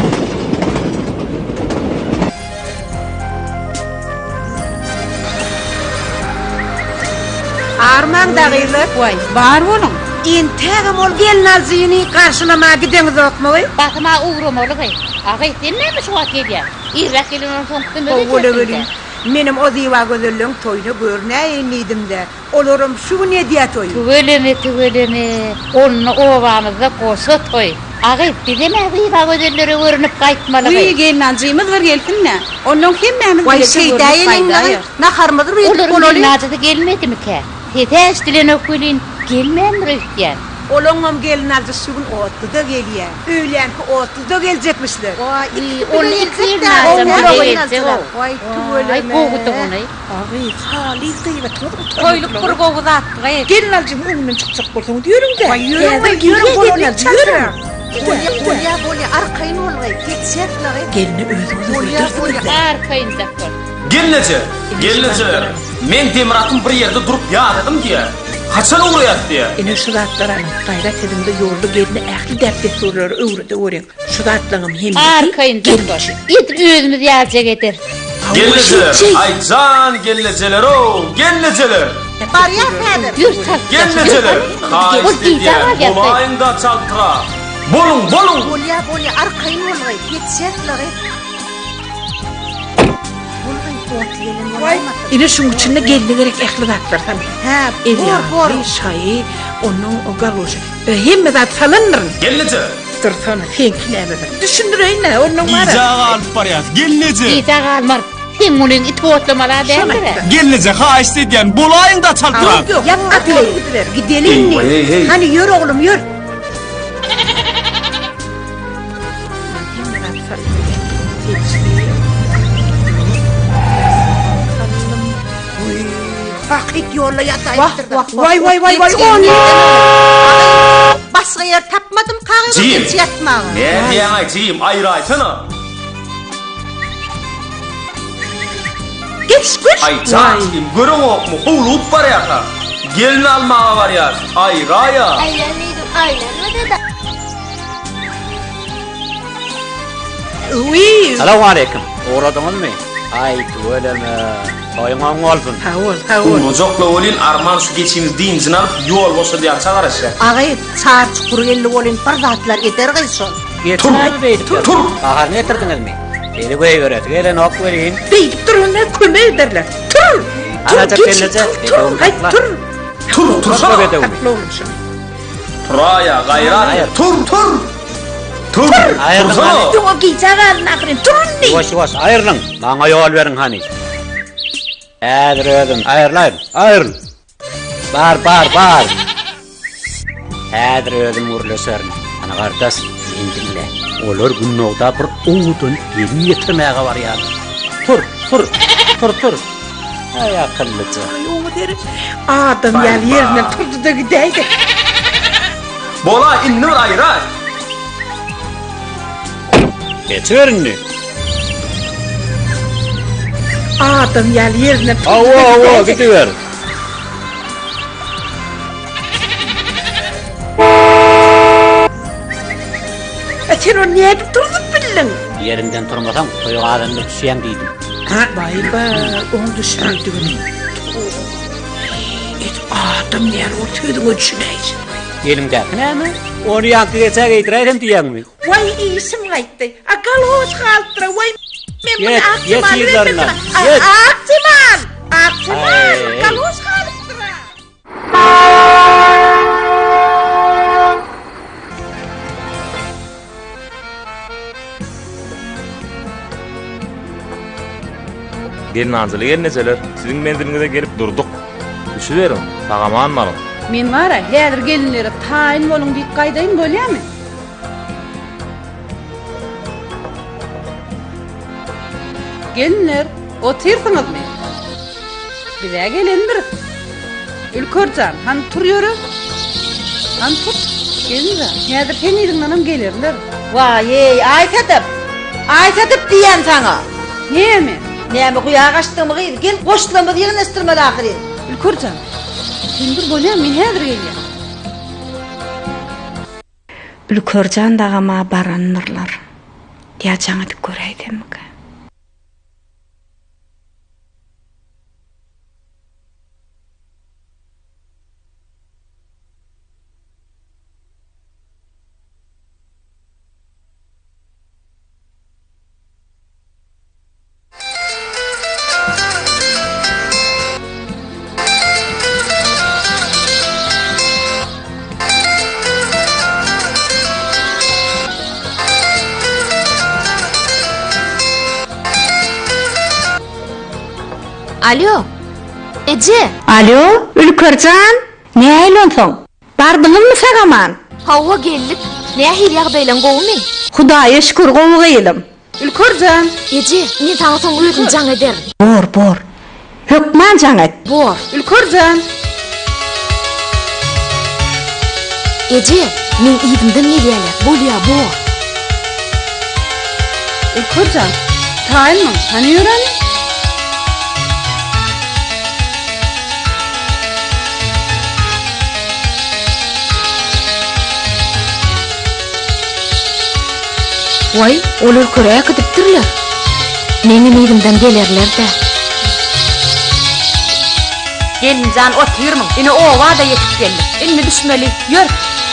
Arman dagyrlar. Vay, bar bolun. Entäge mol gelnazyny garşylama gideňiz okmagy. Bakma uğramalı gay. Agay sen mi şu wagt edýär? İrrak gelen soňkutdan O bola berin. Menim o diwa gözellüň toýuny görnäýin idimde. Olarum şu ne diýä toy. Tüveleme tüveleme. Onu ovamızda koşa toy. Agay bileme diwa gözellere görünüp gaýtmaly Uy gay. gelnancymyz bir gelsinne. Onun hemmäni Vay şeydaýynyň naharmadyr Olur bololy. nazada gelmedimi ki? Hetäş dilen okulin gelmem rühtiyar. Olongam gelnazy şugun otdy da gelýär. Öýlenki otdy da geljekmişler. Vay, Onu ikir nazada geljek o. Vay, tüveleme. Ay gogutu onu. Agay, salih diýip oturdy. Toyluk bir gogu zatdy gay. Gelnaljym öňünden çykjak bolsaň diýerim de. Vay, yürü, yürü, bololy, yürü. Bolya, bolya, bolya, arkayn olgay, ketsekler. Gelini özüňizi Bolya, bolya. Arkayın zakor. Gelnece, gelneceler. Men Demiratym bir ýerde durup ýadydım diýe. Haçan uğrayat diye. Ene şu zatlara gayret edimde yolda geldi ähli dertte sorular öwrede öwren. Şu zatlaňym hem Arkayın zakor. İt özümüz ýaljak eder. Gelneceler. Ay can gelneceler o. Gelneceler. Bar ya häzir. Yür tak. Gelneceler. Haýsy diýe. Bolaýynda çaltyra. Bolun, bolun. Bolya, bolya, arkayn olgay, ketsekler. Vay, ine şunun içinde geldi gerek ähli zatlar tabii. Ha, El bor, ya, bor. bir şayı, onun o galoşu. Hemme zat salınırın. Gelnece. Tırsana, senki näme? Düşündüreyin ne, onun var. İcağa alıp barýar. Gelnece. İta galmar. Sen munyň it otlamalar dämdir. Gelnece haýsy diýen bolaýynda çaltyra. Yok, Yap atlayı gidiver, gidelim Hey, hey, hey. ni. Hani yür oğlum yür. Fakit yolla yatayıptırdı. Vay vay vay vay, o ne? Başka yer tapmadım, kağıdı Cim. hiç yatmağı. Ne diýen aýtym, aýraýsyna. Geç, geç. Ay canım, görün okmu, hulup barýar. Gelin almağa barýar. Aýraýa. Aylanıydı, aylanmadı da. Uy. Selamun aleyküm. Uğradınız mı? Ay tüveleme. Toyuňaň olsun. Ha ol, ha ol. Uzakla olin arman şu geçimiz diýinizin alıp yol bolsa diýär çagaraşa. Ağay, çar çukur elli olin bir zatlar eder gıyson. Geçmez beydik. Tur, tur. Ahar ne etirdiniz mi? Beni koy göret. Gelin ok vereyim. Deyip durun, ne köme ederler. Tur. Alacak Tur, gelecek. geç, tur, hay tur. Tur, tursana. Tur bedevmi. Haklı olun şunu. Turaya, gayrat. Tur, tur. Tur. Ayırın Tursana. hani. Yok, giyeceğin akırın, turun ne? Yavaş yavaş ayırın. Bana yol verin hani. Eğer ödüm. Ayırlayın. Ayırın. Bar bar bar. Eğer ödüm uğurlaşarın. Ana kardeş. Dinle. Olur günlüğüde bir oğudun gelin yetirmeye var ya. Tur tur. Tur tur. Ay akıllıca. Ay o derim. Adam yani yerine turdu da gideydi. Bola innur ayray. Geçiverin mi? Adam yani yerine turdu Avo da avo gideydi. gidiver. E sen o niye durdun bildin? Yerimden turmasam toyuğa adamda düşüyen değildim. Vay be, onu düşünürdü bunu. Et adam yani o tüydüğü düşüneysin. Yerimdeki ne mi? Onu yankı geçer geytireydim diyen mi? Vay iyisin gaydı. Akal hoş kaldıra. Vay Yet, memnun yet aktimal. yıllarından. Yet. Aktimal. Aktimal. Ay. Akal hoş kaldıra. Gelin anzalı gelneceler. Sizin mendilinize gelip durduk. Düşüverin, tagama anmalım. Men wara häzir gelinlere taýin bolun diýip gaýdaýyn bolýarmy? Gelinler, oturýarsyňyzmy? Bize gelendir. Ülkörcan, han tur ýörü. Han tur. Gelinler, häzir seniňden gelirler. Vay, ey, Aysatyp. Aysatyp diýen saňa. Näme? Näme guýa gaçdymy gyýdy? Gel goşulamy diýen estirmeli ahiri. Ülkörcan. Kimdir bolýar, men häzir gelýär. Ülkörjan dagama barannırlar. Diýajaňy bir göreýdimmi? Alo. Ece. Alo, Ülkörjan. Ne aýlansaň? Bardyňmy sagaman? Hawa geldik. Nähir ýagdaýlan gowmy? Hudaýa şükür gowgaýlym. Ülkörjan. Ece, men taňasyň öýdüm jaň eder. Bor, bor. Hökman jaň et. Bor. Ülkörjan. Ece, men ýydymdan gelýärler. Bolýar, bor. Ülkörjan. Taýynmy? Hani ýören? Vay, olar köreýe gidipdirler. Meňe ýydymdan gelerler de. Gelinjan oturma. Ine owa da yetip geldi. Elini düşmeli. Ýör.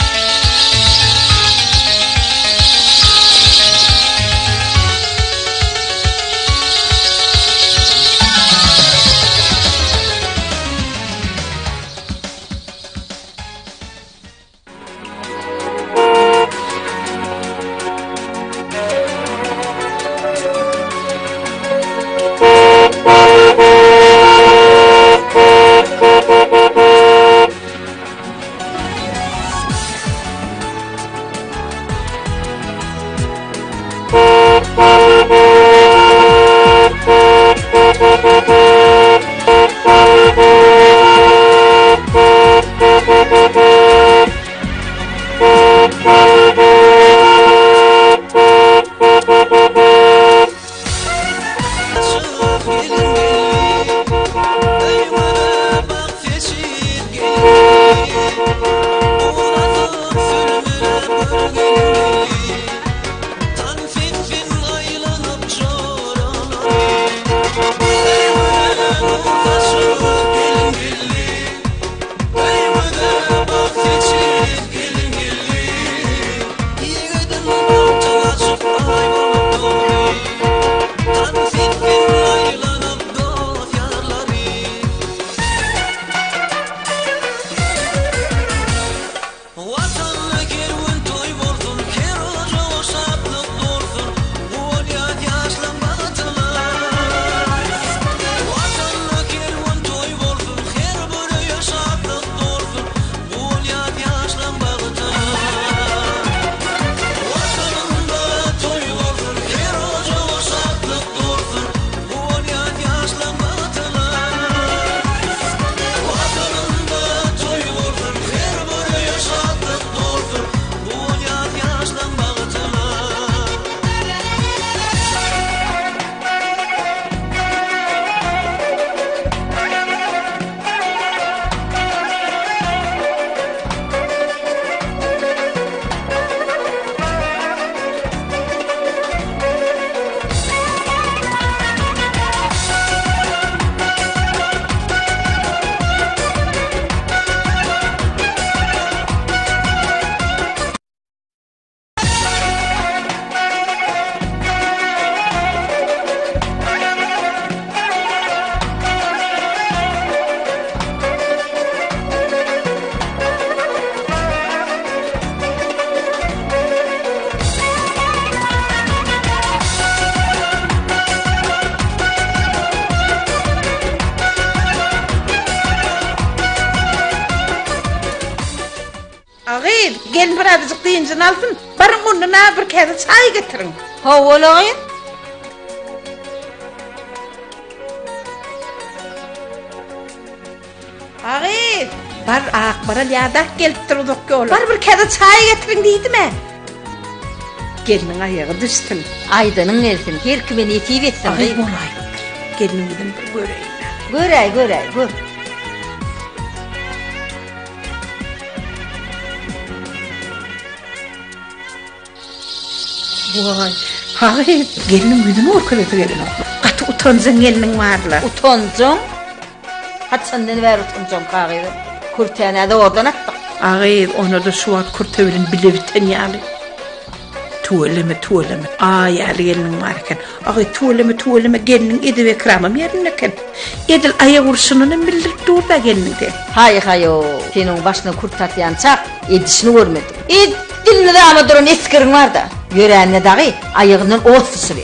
Agir, gelin bir azıcık deyincin alsın. Barın onuna bir kere çay getirin. Ha, olayın. Agir, bar akbaral yadak gelip durduk ki ola. Bar bir kere çay getirin deydi mi? Gelinin ayağı düştün. Aydının elsin, her kime netip etsin. Agir, olay. Gelinin gidin bir göreyim. Görey, görey, gör. Vay. Hagy, gelinin güdünü orkalete gelin. Gatı utanjan gelinin varlar. Utanjam? Hat senden ver utanjam kagydy. Kurtana da oradan atdyk. Agy, onu da şu at kurtebilin bile biten ýaly. Tuğleme tuğleme. Ay ýaly gelinin varken. Agy tuğleme tuğleme gelinin edip ekramam ýerindeken. Edil aýa urşunyny bildirip durda gelinde. Hay hayo, senin başına kurt tatyan çak, edişini görmedim. Ed dilini de ama durun eskirin var da. Yüreğine dağı, ayağından ot sıçrıyor.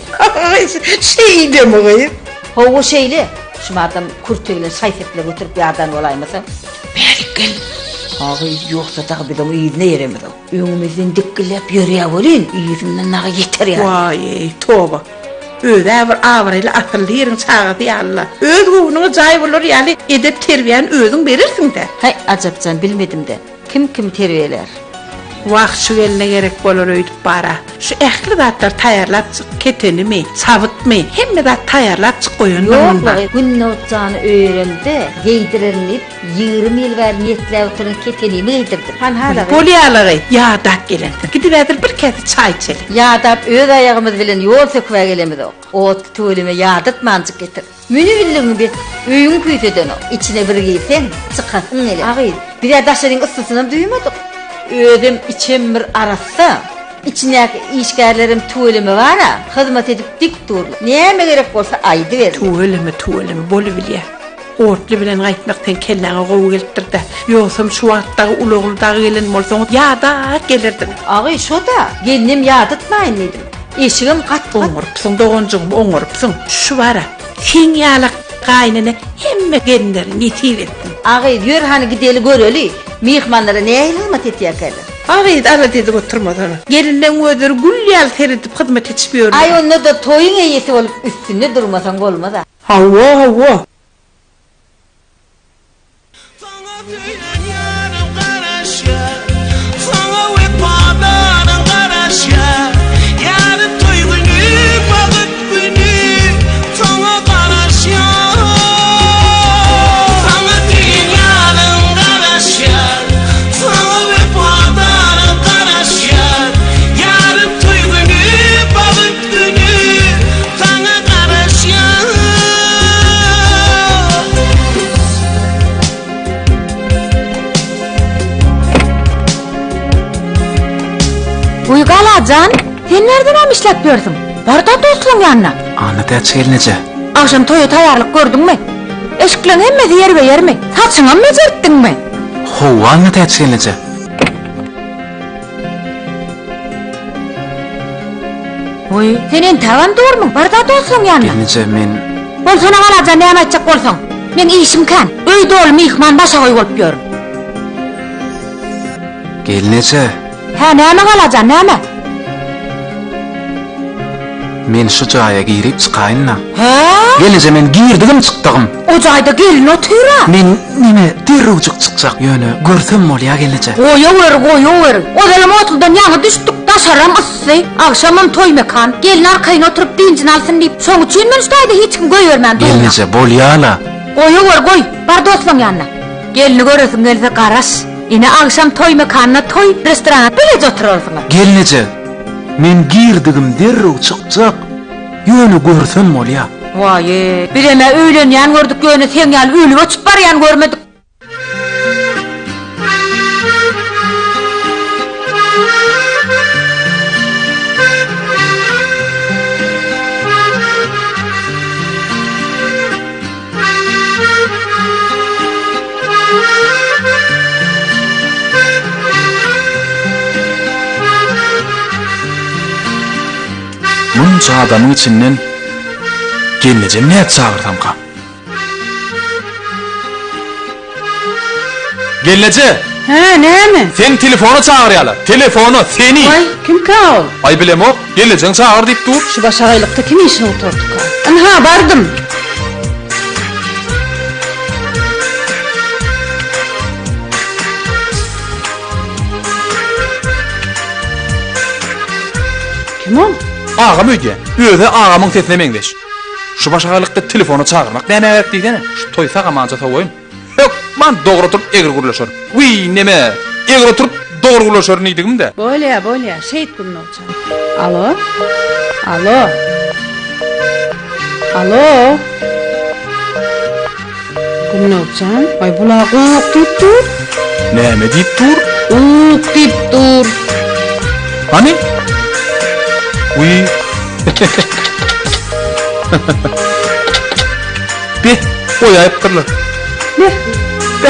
Şey deme gayet. Hoğu şeyli, şu adam kurt öyle sayfetle götürüp yardan olaymasın. Melik gel. Ağı yoksa da bir de iyidine yeremedim. Öňümizden dikkilep yürüye bolin, iyidinden nağı yeter ya. Vay, toba. Öde bir avryla atyldy ýeriň çagydy Allah. Öz gowunyňa jaý bolar ýaly edep terbiýany özüň berirsiň de. Hay ajapjan bilmedim de. Kim kim terbiýeler? Wagt şu eline gerek bolar öýdüp bara. Şu ähli zatlar taýarlap ketenimi, sabytmy, hemme zat taýarlap goýan. Ýok, günne otjany öýrendi, geydirilip ýygrimi ýyl bäri niýetläp oturan ketenimi geydirdim. Han hala. Bolýarlagy, ýa-da gelendir. Gidip bir kese çay içelim. Ýa-da öz aýagymyz bilen ýol söküp gelemedi. Ot töwleme ýadytmanjyk getir. Meni bildiň bir öýüň küýteden içine bir giysen çykasyň ele. Agy, bir daşaryň ıssysyny duýmadyk. Ödüm içim bir arassa, içindeki işgärlerim töwleme bara, hyzmat edip dik durlu. Näme gerek bolsa aýdy ber. Töwleme, töwleme bolubilýär. Ortly bilen gaýtmakdan kelläge gowy geltirdi. Ýoksam şu wagtdagy uluguldagy gelen bolsaň ýa-da gelirdim. Agy, şo da gelnim ýadytmaýyn dedim. Eşigim gatdy. Oňurpsyň, dogonjyň oňurpsyň. Şu bara, sen ýaly gaýnyny hemme gelinleri netip etdim. Agy, ýör hani gideli göreli. Mihmanlara näme hizmet etýärler? Agy, ala dedi oturmadan. Gelinleň öder gül ýal teredip hyzmat etýär. Ay onda da toýun eýesi bolup üstünde durmasaň bolmaz. Hawa, hawa. Uygalacan, sen nereden hem işlep gördün? Barda dostluğun yanına. Anladı çelinece. Akşam toyu tayarlık gördün mü? Eşiklerin hemmesi yer ve yer mi? Saçına mı certtin mi? Ho, anladı çelinece. Oy, senin tavan doğru mu? Barda dostluğun yanına. Gelinece men... Bol sana kalacan ne ametcek bolsan? Men işim kan. Öyde ol mihman başa koy olup görüm. Gelinece. Ha, näme kalajan, näme? Men şu jaýa girip çykaýynna. Ha? Gelince men girdigim çykdygym. O jaýda gelin otyra. Men nime derrewjik çykjak ýöne görsem bolýar gelince. Goýawer, goýawer. O zalam otuldan ýaňy düşdük, daşaram ıssy. Akşamam toy mekan. Gelin arkaýyna oturup diňjini alsyn diýip, şoň üçin men şuýda hiç kim goýbermän. Gelince bolýarla. Goýawer, goý. Bar dostlaryň ýanyna. Gelini göresiň gelse garaş. Ine akşam toy mekanına toy restorana bile otururlar. Gelinece, men girdigim derrew çykjak. Ýöne görsem bolýar. Vay, bireme öýlenýän gördük, ýöne sen ýaly öýlüp öçüp barýan görmedik. Munça adamın içinden gelinece näet çağırtam ka? Gelinece! Ha, näme? Sen telefonu çağırýarlar. Telefonu seni. Ay, kim kal? Ay bilemok, gelineceň çağır diýip dur. Şu başagaýlykda kim işine oturduk? Aha, bardım. Kim o? Ağam öýde. Öýde ağamyň sesine meňdeş. Şu başagaýlykda telefonu çağırmak näme gerek diýdene? Şu toýsa gamança toýun. Yok, man dogry turup egri gurlaşar. Uy, neme? Egri turup dogry gurlaşar niýdigim de. Bolýa, bolýa, şeýit bunun olçan. Alo? Alo? Alo? Gülnurcan, ay bulağı uuk deyip dur. Näme diýip dur? Uuk deyip dur. Hani? Uy. Be, koyayıptırlar. Ne? Be.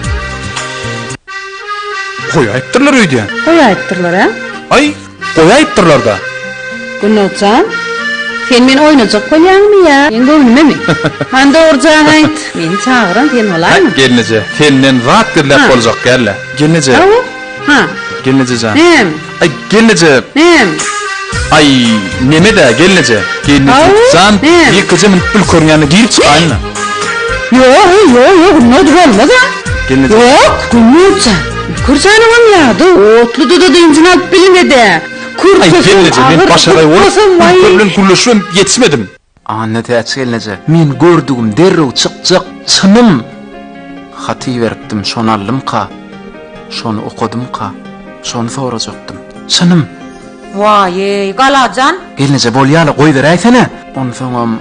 Koyayıptırlar öýdýän. Koyayıptırlar ha? Ay, koyayıptırlar da. Gülnurcan, sen men oynajak bolýarmy ya? Men göwnüme mi? Handa orjaň aýt. Meni çağıran sen bolarmy? Gelnece, senden zat dirlep boljak gelle. Gelnece. Ha. Gelnece jan. Nem. Ay, gelnece. Nem. Ay, neme de gelnece. Gelnece jan, bir kızımın pul körňäni giýip çykaýna. Yok, yok, yok, ne olmadı? Gelnece. Yok, Gülnurcan. Kurcanım ya, da otlu da da incin alıp bilinmedi. Ay gelnece, men başagay olup, körlen gürleşmem yetişmedim. Anne täçi gelnece, men gördügüm derrew çyk-çyk, çynım. Haty beripdim, şonu aldım ka, şonu okudum ka, şonu sorajakdym. Çynım. Vay, Galajan. Gelnece bolýaly goý beräýsene. Onu soňam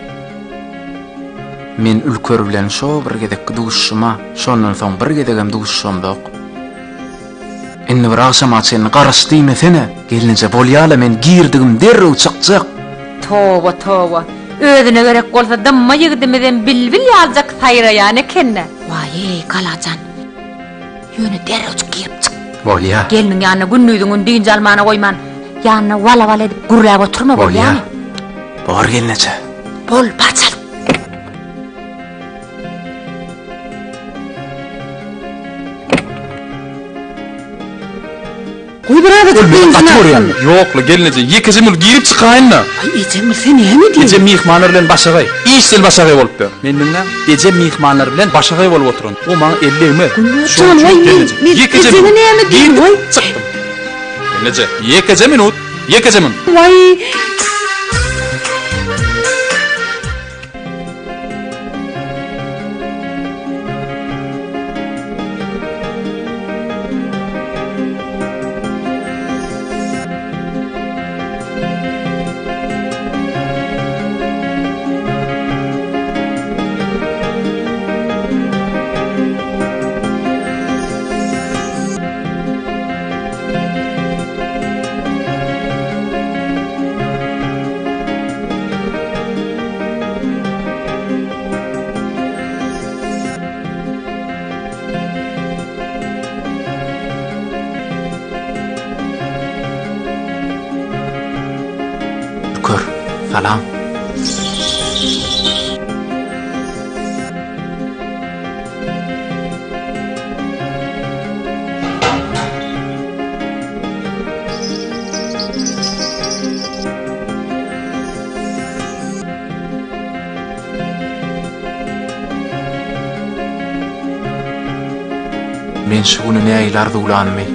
men ülkör bilen şo bir gedek duşşuma, şondan soň bir gedegem duşşum dok. Indi bir akşam açyny garaşdymy sene. Gelnece bolýaly men girdigim derrew çyk-çyk. Toba toba. Özüne gerek bolsa dymma ýigdimeden bilbil ýaljak saýraýan ekenne. Vay, Galajan. Ýöne derrew girip çyk. Bolýa. Gelniň ýanyna günnüýdüň diňje almana goýman. Ýanyna wala wala edip gurlap oturma bolýarmy? Bar gelnece. Bol parçal. Koy brada atmoryan. Yokla gelnece. Yekizimil girip çıkaýynna. Ay ecemil sen näme diýin? Ece mihmanlar bilen başagay. İşsel başagay bolup ber. Men bilmem. Ece mihmanlar bilen başagay bolup oturun. O maňa elleýme. Can vay men eceni näme diýin? Vay çıktım. Gelnece. Yekece minut. Yekece min. Vay. Kör. Salam. Men şunu näýilerdi ulanmy.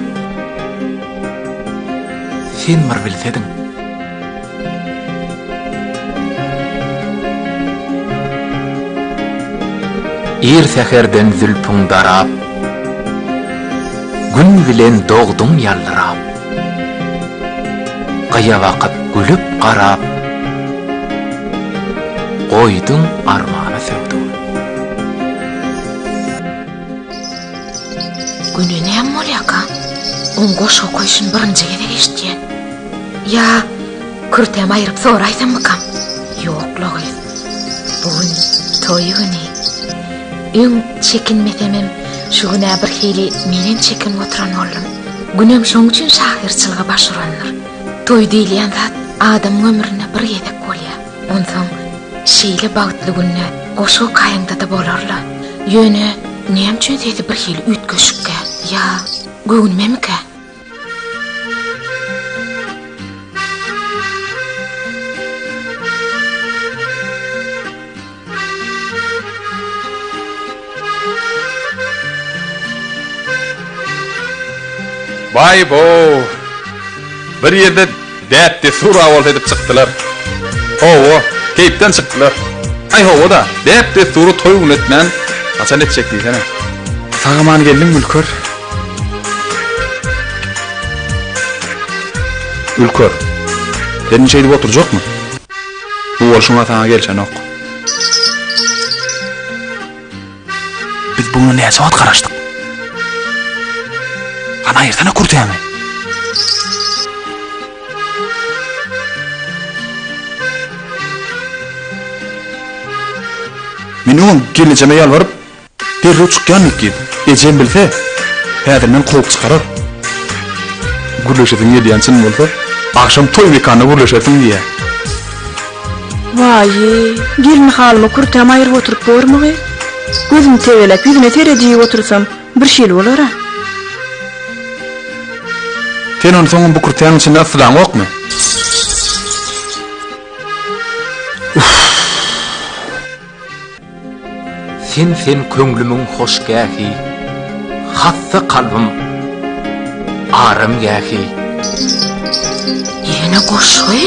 Sen mir bilsediň. Ir seherden zülpüň darap, gün bilen dogdum ýallyrap. Gaýa wagt gülüp garap, goýdum armana söwdüm. Günü näme bolýaka? On goşa koýşun birinji gede geçdien. Ya, kürtem aýryp soraýsammykam? Ýok, logiz. Bugün toýy güni. Ün çekinmedemem, şu güne bir hili menen çekin oturan oldum. Günem şoň üçin şahyrçylyga başlanır. Toy diýilýän zat adamyň ömrüne bir gedek bolýar. Ondan şeýle bagtly günne goşo kaýynda da bolarlar. Ýöne näme üçin dedi bir hili ütgeşikkä? Ya, göwnümemkä? Vay bo. Bir yerde däpde sura bol edip çykdylar. Owo, keypden çykdylar. Ay howo da däpde suru toýgun etmän. Haçan etjek diýsene. Sagaman geldim Gülkör. Gülkör. Derin şey dip oturjak mı? Bu bolşuňa taňa gelşen ok. Biz bunu näçe wagt garaşdyk? Ana ýerden kurtýamy. Men oň gelejeme ýalbaryp, derrew çykýan ekip, ejem bilse, häzirden goýup çykarar. Gürleşediň ýedýänçin bolsa, akşam toý mekanyna gürleşersiň diýe. Vaýy, gelin halyma kurtam aýryp oturup görmegi. Gözüm tebelek, yüzüne terediýip otursam, bir şeýle bolara. Sen onu soňun bu kurtaýanyň içinde aslan okmy? Sen sen köňlümiň hoş gähi, hassy kalbym aram gähi. Ýene goşgy?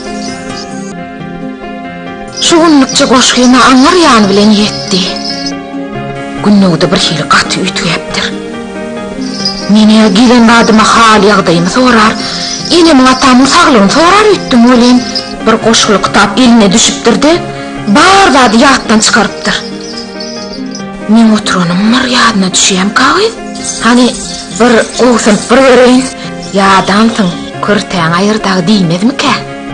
Şuňlykça goşgyna aňyr ýany bilen ýetdi. Günnäde bir hili gaty ütgäpdir. Mene gilen badyma hal ýagdaýymy sorar, ene maňa tamam saglygyny sorar ütdim ölen. Bir goşguluk tap eline düşüpdirdi, bar zady ýatdan çykarypdyr. Men oturunym mar ýadyna düşýän kaýy. Hani bir goýsyn bir bereýin, ýadansyň kurtaň aýyrdagy diýmezmike?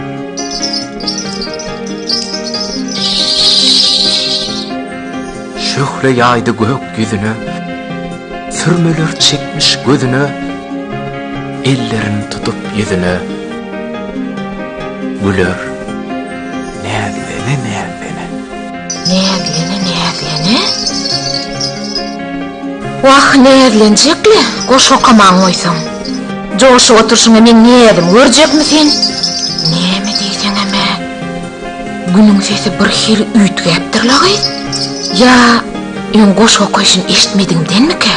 Şöhle ýaýdy gök yüzüne, sürmeler çekmiş gözüne, ellerini tutup yüzüne, güler, näzlene näzlene. Näzlene näzlene? Wah näzlenjekli, goşo kamaň oýsam. Joşup oturşyňa men nädim, görjekmi sen? Näme diýsen eme? Günüň sesi bir hil ütgäpdir lagy. Ya, ön goş okoyşun eşitmedimdenmike?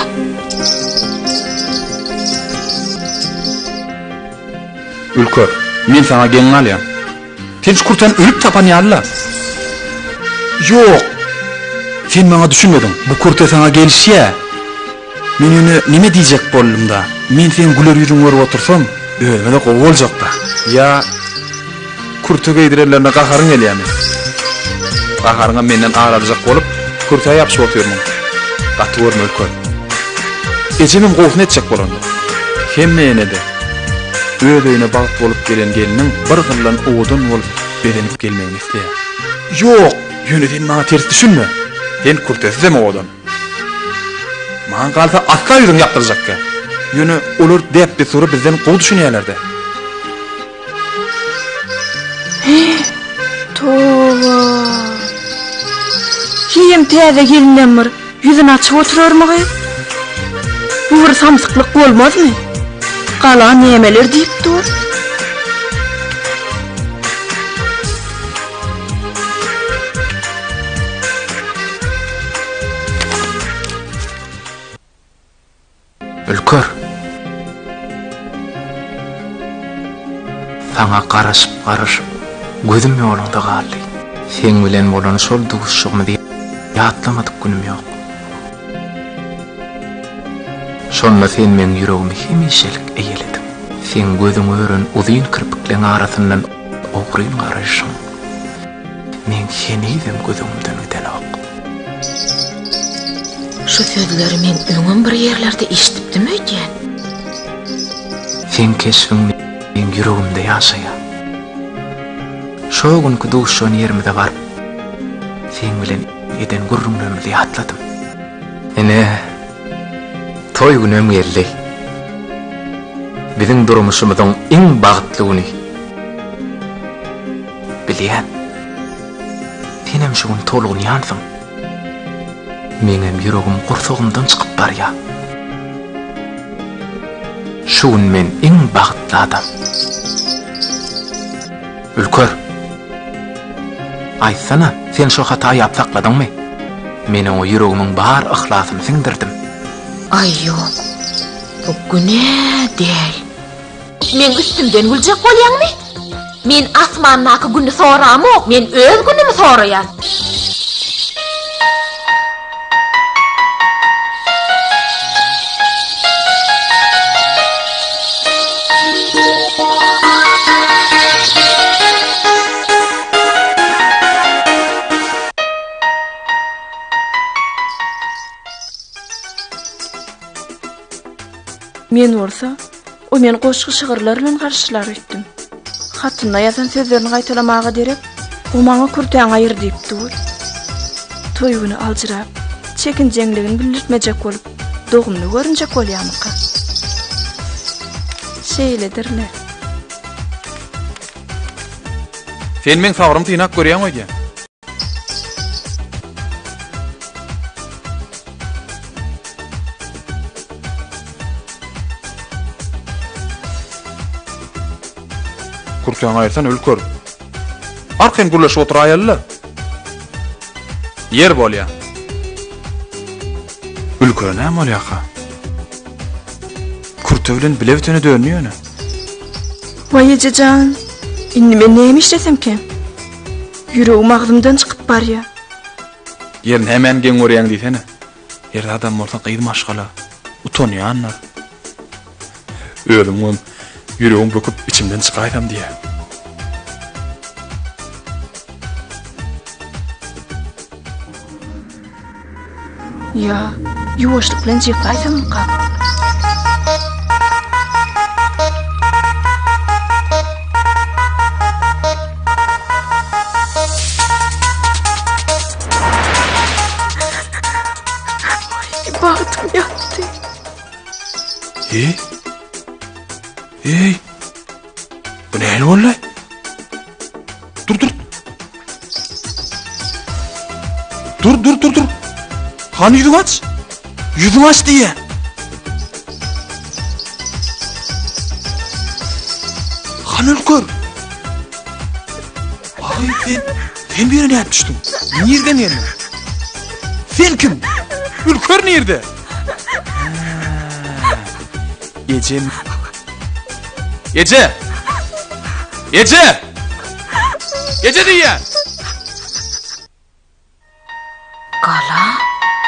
Ülkör, men sana gelin alýam. Sen şu kurtan ölüp tapan ýalyla. Yok. Sen maňa düşünmedin. Bu kurta sana gelişýä. Men onu nime diýjek boldum da? Men sen güler ýüzüň görüp otursam, öňe gowy boljak da. Ya kurta geýdirelerine gaharyň gelýärmi? Gaharyňa menden aralyjak bolup, kurta ýapşyp oturmam. Gaty görme Ülkör. Ejemim gowun etjek bolandy. Hemme de öýüne bagyt bolup gelen geliniň bir gyllan owdan bolup berenip gelmegini isleýär. Yok, ýöne sen maňa ters düşünme. Sen kurtasy deme owdan. Maňa galsa asla ýüzüň ýapdyrjakka. Ýöne olar dep de soru bizden gowy düşünýärler-de. Towa. Kim täze gelinler yüzüni açyp oturarmygy? Bu bir samsyklyk bolmazmy? Gala nemeler diýip dur. Ülkör. Sana garaşyp garaşyp gözüm ýolunda galdy. Sen bilen bolan şol duguşygymy diýip ýatlamadyk günüm ýok. Şonda sen men ýüregimi hemişelik eýeledim. Sen gözüň ören uzyn kirpikleň arasyndan ogryn garaşyň. Men seniydim gözüňden ötenok. Şu sözleri men öňüm bir ýerlerde eşitipdimi öýdýän? Sen keşfin men ýüregimde ýaşaýar. Şo günkü duşşan ýerime bar. Sen bilen eden gurrumlarymyzy ýatladym. Ene toy günüm geldi. Biziň durmuşymyzyň iň bagtly güni. Bilýän. Senem şu gün tolugyny ýansyň. Menem ýüregim gursagymdan çykyp barýar. Şu gün men iň bagtly adam. Ülkör. Aýsana, sen şu hata ýapsakladyňmy? Meni o ýüregimiň bar ihhlasyny siňdirdim. Ay yok, bu güne değil. Men üstümden güljek bolýarmy? Men asmannaky günni soramy, men öz günnimi soraýan. Men bolsa, o meni goşky şygyrlar bilen garşylar etdim. Hatynda ýazan sözlerini gaýtalamaga derek, o maňa kurtaň aýyr diýipdi ol. Toý güni aljyrap, çekinjekligini bildirmejek bolup, dogumny görünjek bolýamyka. Şeýledirler. Sen men sagrym tynak görýän oýdy. Kurtaň aýyrsan ölkör. Arkan gurlaşyp oturaýarlar. Yer bolýa. Ölkör näme bolýaka? Kurta bilen bilewteni dönýär. Vay ejejan, indi men näme işlesem ki? Yüreğim ağzımdan çıkıp barya. Yerin hemen gen görýän diýsene. Yer adam bolsa gyýdy maşgala. Utanýanlar. Ölüm on yüreğim böküp içimden çıkaýdam diye. Ya, yuwaşlyk bilen jykaýsamyka? Bahtım yattı. Hey? Hey? Bu ne olay? Dur dur. Dur dur dur dur. Han yüzüm aç. Yüzüm aç diye. Han ölkör. Ay sen, sen bir yere ne yapmıştın? Nereden yerine? Sen kim? Ülkör nerede? Gece. Gece. Gece. Gece diye. Gala.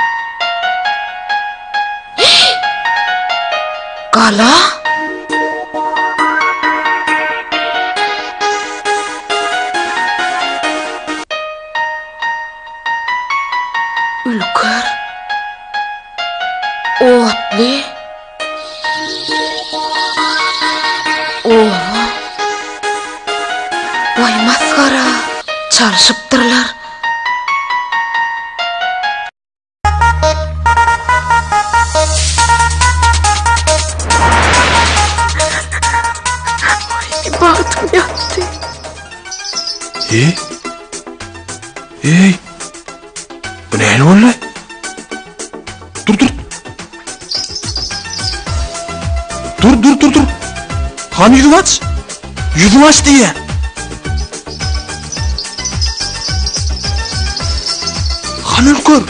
Gala. Ülkör. Otli. Oha. Vay maskara. Çalışıptırlar. Bahtım yattı. Hey. Hey. Bu ne olay? Dur dur. Dur dur dur dur. Han yüzüm aç. Yüzüm aç diye. Han ölkör.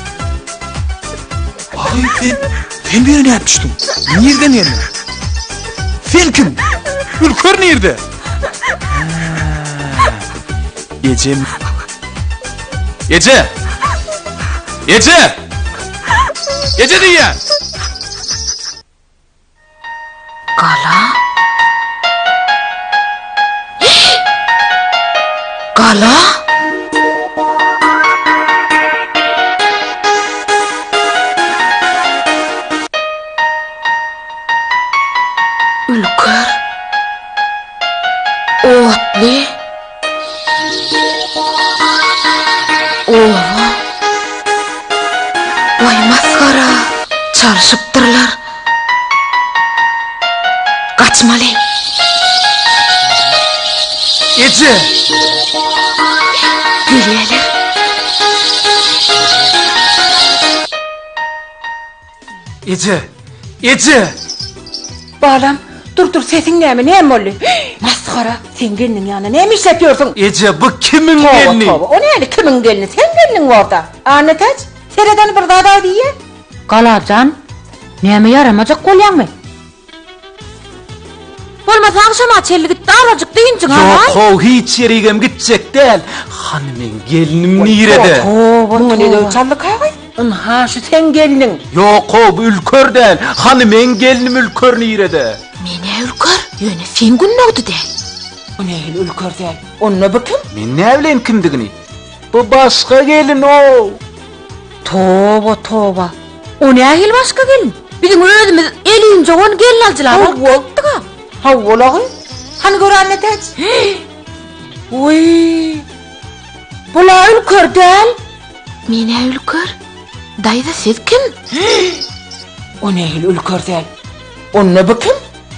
Ay sen, sen bir yere ne yapmıştın? Nereden yerine? Sen kim? Ülkör nerede? Gece. Gece. Gece. Gece diye. Gala. Gala. Ülkör. Otli. Oha. Vay maskara. Çalışıptırlar. Kaçmalı. Gece. Gülüyeler. Gece. Gece. Balam, dur dur sesin näme näme boldy? Maskara, sen gelinin ýanyna näme işlepýorsun? Gece bu kimin gelini? O näme kimin gelini? Sen gelinin orada. Anlataç, sereden bir dada diýe. Galajan, näme yaramajak bolýarmy? Bolmasa akşama çelligit darajyk diýinçiň ha. Yok, o hiç yerigem gitjek del. Hanımın gelinim nirede? Bunu ne çaldı kayğay? Ha şu sen gelinin. Yok, o ülkör del. Hanımın gelinim ülkör nirede? Mene ülkör? Yöne fin günnogdu de. O ne ülkör del? Onunla bakın. Men ne bilen kimdigini? Bu başka gelin o. Toba toba. O ne ahil başka gelin? Bizim özümüz elince onu gelin alcılar oldu ga. Ha olagy. Hani gör anne täç. Oy. Bula ülkür del. Mine ülkür. Dayda siz kim? O nehil ülkür del. Onu bu kim?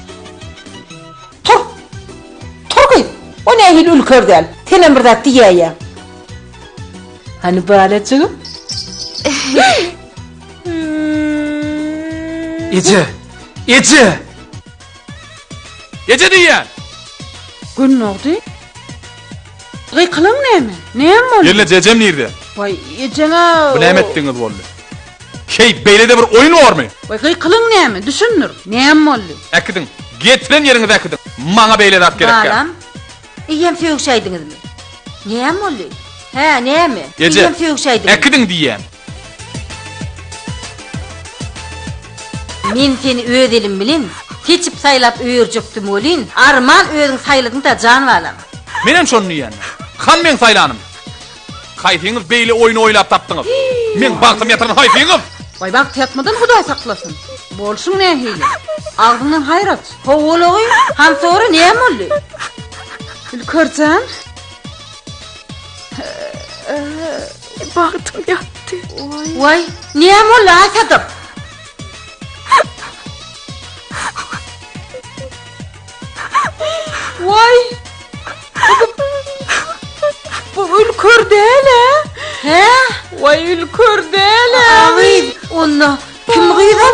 Tur. Tur git. O nehil ülkür del. Tenem bir dat diýeýär. Hani balacığım? Ece. Ece. Ece diýär. Gün oldu. Gıykılın näme? Näme boldy? Yerle Cecem nirde? Vay, ejene. Bu näme etdiňiz boldy? Şey beýlede bir oyun barmy? Vay, gıykılın näme? Düşünür. Näme boldy? Äkidiň. Getiren ýeriňize äkidiň. Maňa beýlede at gerek. Balam. Iyem söýüşäýdiňizmi? Näme boldy? Ha, näme? Ece. Iyem söýüşäýdiň. Äkidiň diýýän. Men seni öz elim bilen seçip saylap öýürjekdim bolin. Arman özüň sayladyň da jan balam. Menem şonu diýän. Han men saylanım. Haýtyňyz beýle oyun oýlap tapdyňyz. Men bagtym ýatyran haýtyňyz. Vay, bak yatmadan Hudaý saklasın. Bolşun nähili? Ağzından hayrat. Howulagy, ham sonra näme boldy? Ülkürcan. Bagtym ýatdy. Vay, näme boldy asadyk? Vay. Bu ülkür değil ha? He? Vay, ülkür değil ha? Ay, onu kim gıydı?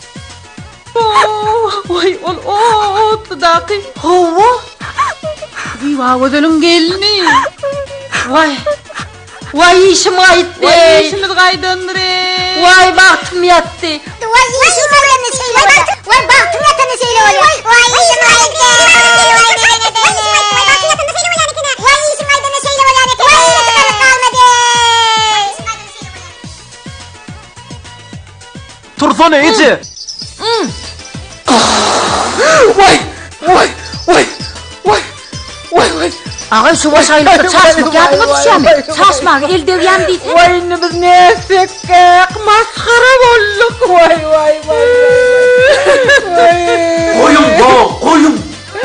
Vay, ol o otlu daqi. Hova? Viva gözülün gelini. Vay. Vay, işim ayıttı. Vay, işimiz gaydındır ey. Vay, baktım yattı. Vay, işim ayıttı şeyle oluyor. Vay, baktım yattığını şeyle oluyor. Vay, işim ayıttı. Vay, işim ayıttığını şeyle oluyor. Vay, yatakalık kalmadı. Tursana Ece. Vay, vay, vay, vay, vay, vay. Ağay şu başaylıkta çarşmak yadıma düşýärmi? Çarşmak elde ýandysa. Vay, ne biz ne sekkek maskara bolduk. Vay, vay, vay. Koyun bo, koyun.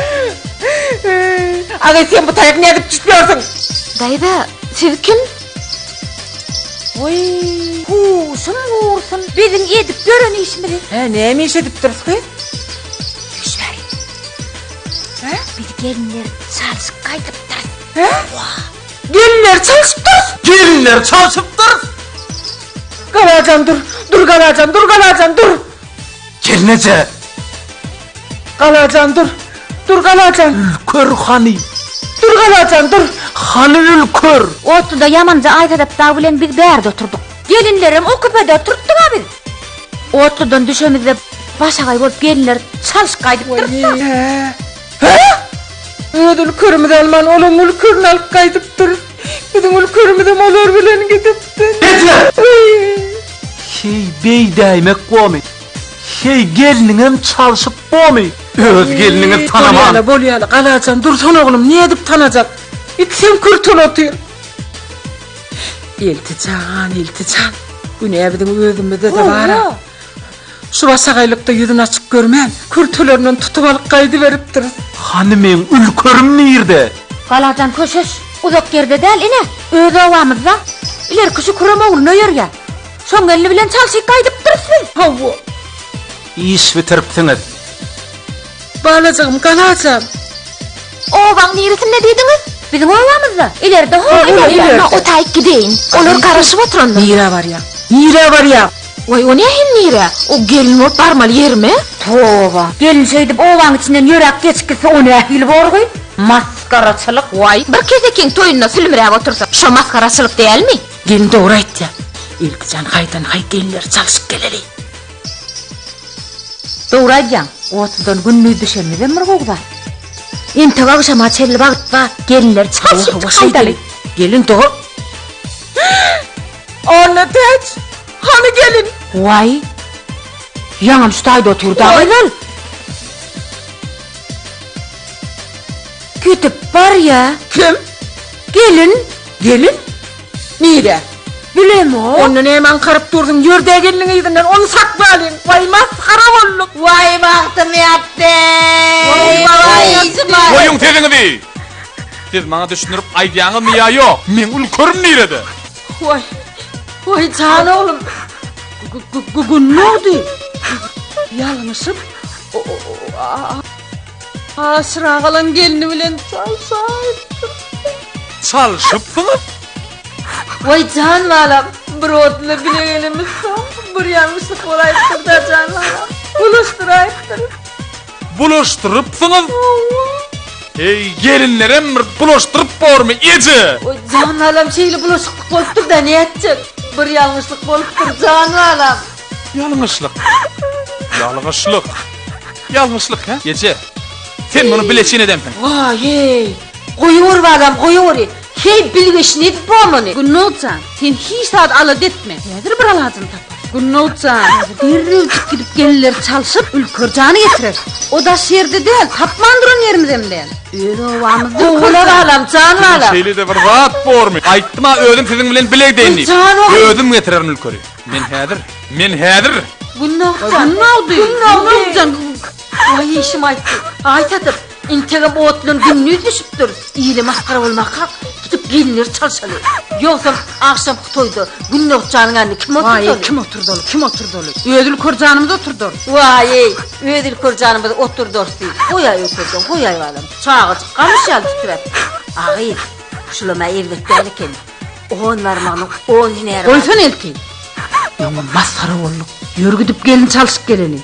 Ağay, sen bu taýak ne edip gitmiyorsun? Dayda siz kim? Oy, huşum vursun. Bizim edip gören işimiz. He, näme iş edip duruz ki? Düşler. He? Biz gelinler çalışıp kaydıp duruz. He? Gelinler çalışıp duruz. Gelinler çalışıp duruz. Kalacan dur. Dur Kalacan, dur Kalacan, dur. Gelin Ece. Kalacan dur. Dur Kalacan. Ülkür hani. Dur Kalacan, dur. Hani ülkür. Otluda yamanca aytadıp da bilen biz bärde oturduk. Gelinlerim o küpede oturttuk abi. Otludan düşemizde başagay bolup gelinler çalışıp kaydıp durupsa. He? He? Ödül kırmızı alman olum ülkürünü alıp kaydıp durur. Bizim ülkürümüzü malor bilen gidipti. Ece! Şey bey değmek bomi. Şey gelinin çalışıp bomi. Öz gelinini tanamam. Bolyala, bolyala. Kalacan dursan oğlum, niye edip tanacak? İtsem kürtün otur. İltican, iltican. Bu ne bizim özümüzde de var ha. Şu basagaylıkta yüzünü açıp görmem. Kürtülerinden tutup alıp kaydı verip durur. Hani men ülkürüm nirde? Kalacan köşeş. Uzak yerde değil ine. Öz ovamızda. İler kişi kurama oğluna yer ya. Son elini bilen çalışıp kaydıp durursun. Havu. İş bitiripsiniz. Bağlayacağım, kalacağım. Ovaň neresin ne diýdiňiz? Bizim ovamızda. İleride ho. Ileride o taýyp gideýin. Olar garaşyp oturanda. Nire var ya. Nire var ya. Vay, o ne hem nire? O gelin olup barmal yermi? Tova. Gelin şeydip ovaň içinden yörek geçkisi o ne hil borgy? Maskaraçılık. Vay, bir kezekin toyunna sülmüräp otursa, şo maskaraçylyk diýelmi? Gelin doğru aýtdy. İlkican haydan hay gelinler çalışıp geleli. Doğru aýdýaň. Otdan günnüý düşelmeden bir gowda. Ente gagşama çelli bagtda gelinler çalışıp haydaly. Gelin doğru. Anne teç. Hani gelin? Vay. Yaňam şu taýda oturdy aýdal. Kütüp bar ya. Kim? Gelin. Gelin? Nire? Bilem o. Onu hemen karıp durdun. Yörde gelin iyidinden onu saklı alayım. Vay maskara olduk. Vay baktım yaptı. Vay vay. Koyun tezini. Siz bana düşünürüp aydiyanı mı ya yok? Men ülkörüm neyiredi? Vay. Vay can oğlum. Gün ne oldu? Yalnızım. Asıra kalan gelini bilen çalsaydı. Çalışıp mı? Vay can valam. Bir otla bile elimiz bir yanlışlık olayıptır da can valam. Buluşturayıptır. Buluşturup mı? Hey gelinlerim bir buluşturup var mı iyice? Oy can valam şeyle buluşukluk boluptur da ne edecek? Bir yanlışlık boluptur can valam. Yanlışlık. Yanlışlık. Yanlışlık ha? Gece. Sen bunu bileçin edempen. Vay hey. Koyuyor valam koyuyor. Hey bilgeç ne bu amını? Günolcan sen hiç saat alıp etme. Nedir bir aladın tapar? Günolcan derrev gidip gelinler çalışıp ülkürcanı getirir. O da şerde değil tapmandırın yerimizden. Öyle ovamızdır. Oğula valam can valam. Şeyli de bir rahat bor mu? Aytma ödüm sizin bilen bilek deyinli. Ödüm getirerim ülkürü. Men hadir. Men hadir. Günolcan. Günolcan. Vay işim aytı. Aytatıp. İntege bu otlun günlüğü düşüptür. İyili maskara olmak hak. Gidip gelinler çalışalım. Yoksa akşam kutoydu. Günlük canın anne kim oturdu? Vay kim oturdu oğlum? Kim oturdu oğlum? Ödül kurcanımız oturdu. Vay ödül kurcanımız oturdu değil. Koyay oturdun koyay valam. Çağıcık kamış yal tütüret. Ağayım. Şulama elbet derken. On varmanı on yine yarar. Koysan elki. Yaman maskara oğlum. Yürü gidip gelin çalışıp geleni.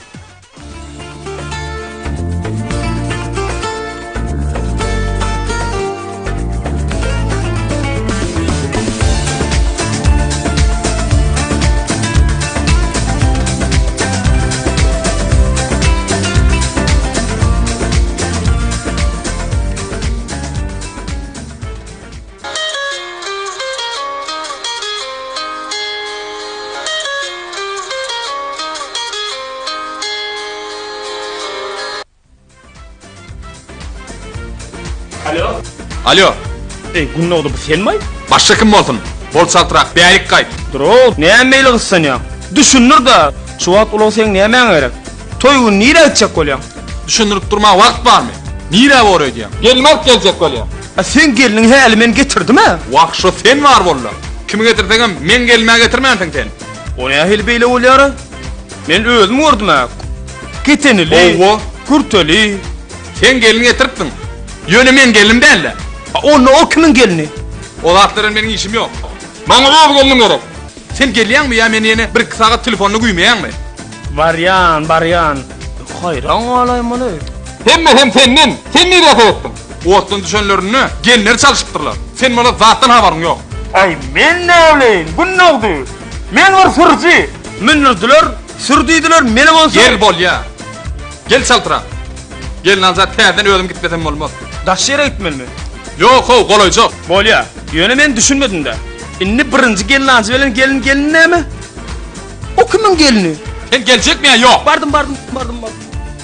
Alo. Alo. Ey gün oldu bu sen mi? Başka kim olsun? Bol saltırak beylik kayıt. Dur oğul. Ne emmeyle kızsan ya? Düşünür da. Şu vat ulan sen ne emen gerek? Toygun nire edecek ol ya? Düşünürüp durma vakt var mı? Nire var ödeyem? Gelin alıp gelecek ol ya. A sen gelinin he elimen getirdim ha? Vakt şu sen var bolla. Kimi getirdiğim men gelmeye getirmeyen sen. O ne ahil beyle ol yara? Men özüm gördüm ha. Ketenili. Ovo. Kurteli. Sen gelin getirttin. Yönü men gelim değil de. Onu o kimin gelini? O zatların benim işim yok. Bana bu gelin gerek. Sen geliyen mi ya men yine bir kısağa telefonunu güymeyen mi? Varyan, varyan. Hayran alayım onu. Hem hem senin. Sen nire ettin? Oğuz'un düşünlerini gelinler çalışıptırlar. Sen bana zaten haberin yok. Ay men ne öyleyim? Bu ne oldu? Men var sürücü. Minirdiler, sürdüydüler, menim olsun. Gel bol ya. Gel saltıra. Gelin azat terden ödüm gitmesem olmaz. Daş yere gitmeli mi? Yok o kolayca. Bol ya, yöne men düşünmedim de. İnni birinci gelin azı veren gelin gelin ne mi? O kimin gelini? Sen gelecek mi ya? Yok. Bardım bardım bardım bardım.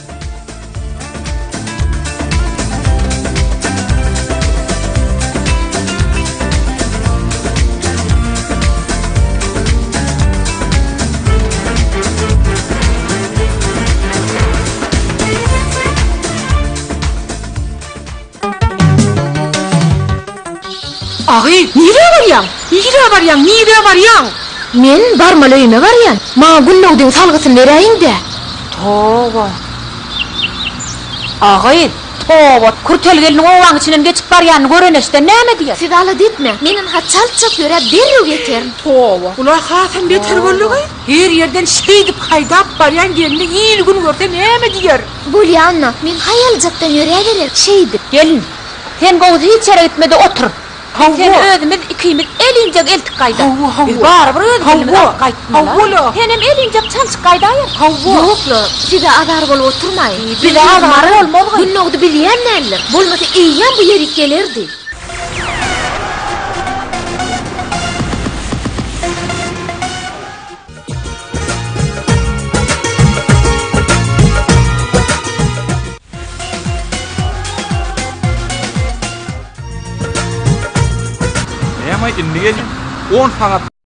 Ağay, nire varyan? Nire varyan? Nire varyan? Men barmalı öýüme baryan. Maňa Günnowdyň salgysyny bereýin-de. Toba. Ağay, toba. Kurtel gelin owaň içinden geçip barýany göreneşde näme diýer? Siz ala ditme. Menin ha çalçap ýöre derrew geterin. Toba. Ular hasan beter bolýar. Her yerden şeýdip haýdap barýan gelini ýyl gün görse näme diýer? Bulyanna, men haýaljatdan ýöregeler şeýdi. Gelin. Sen gowy hiç yere gitmede otur. Sen özümüz ikimiz elincek eltik kayda. Biz bari bir özümüz kaytmalar. Senem elincek çalçık kayda ya. Yokla, size adar bol oturmayın. Bize adar olmaz. Günnowdy bilýänler. Bolmasa eýýän bu ýere gelerdi. Ama indi gelin. on saat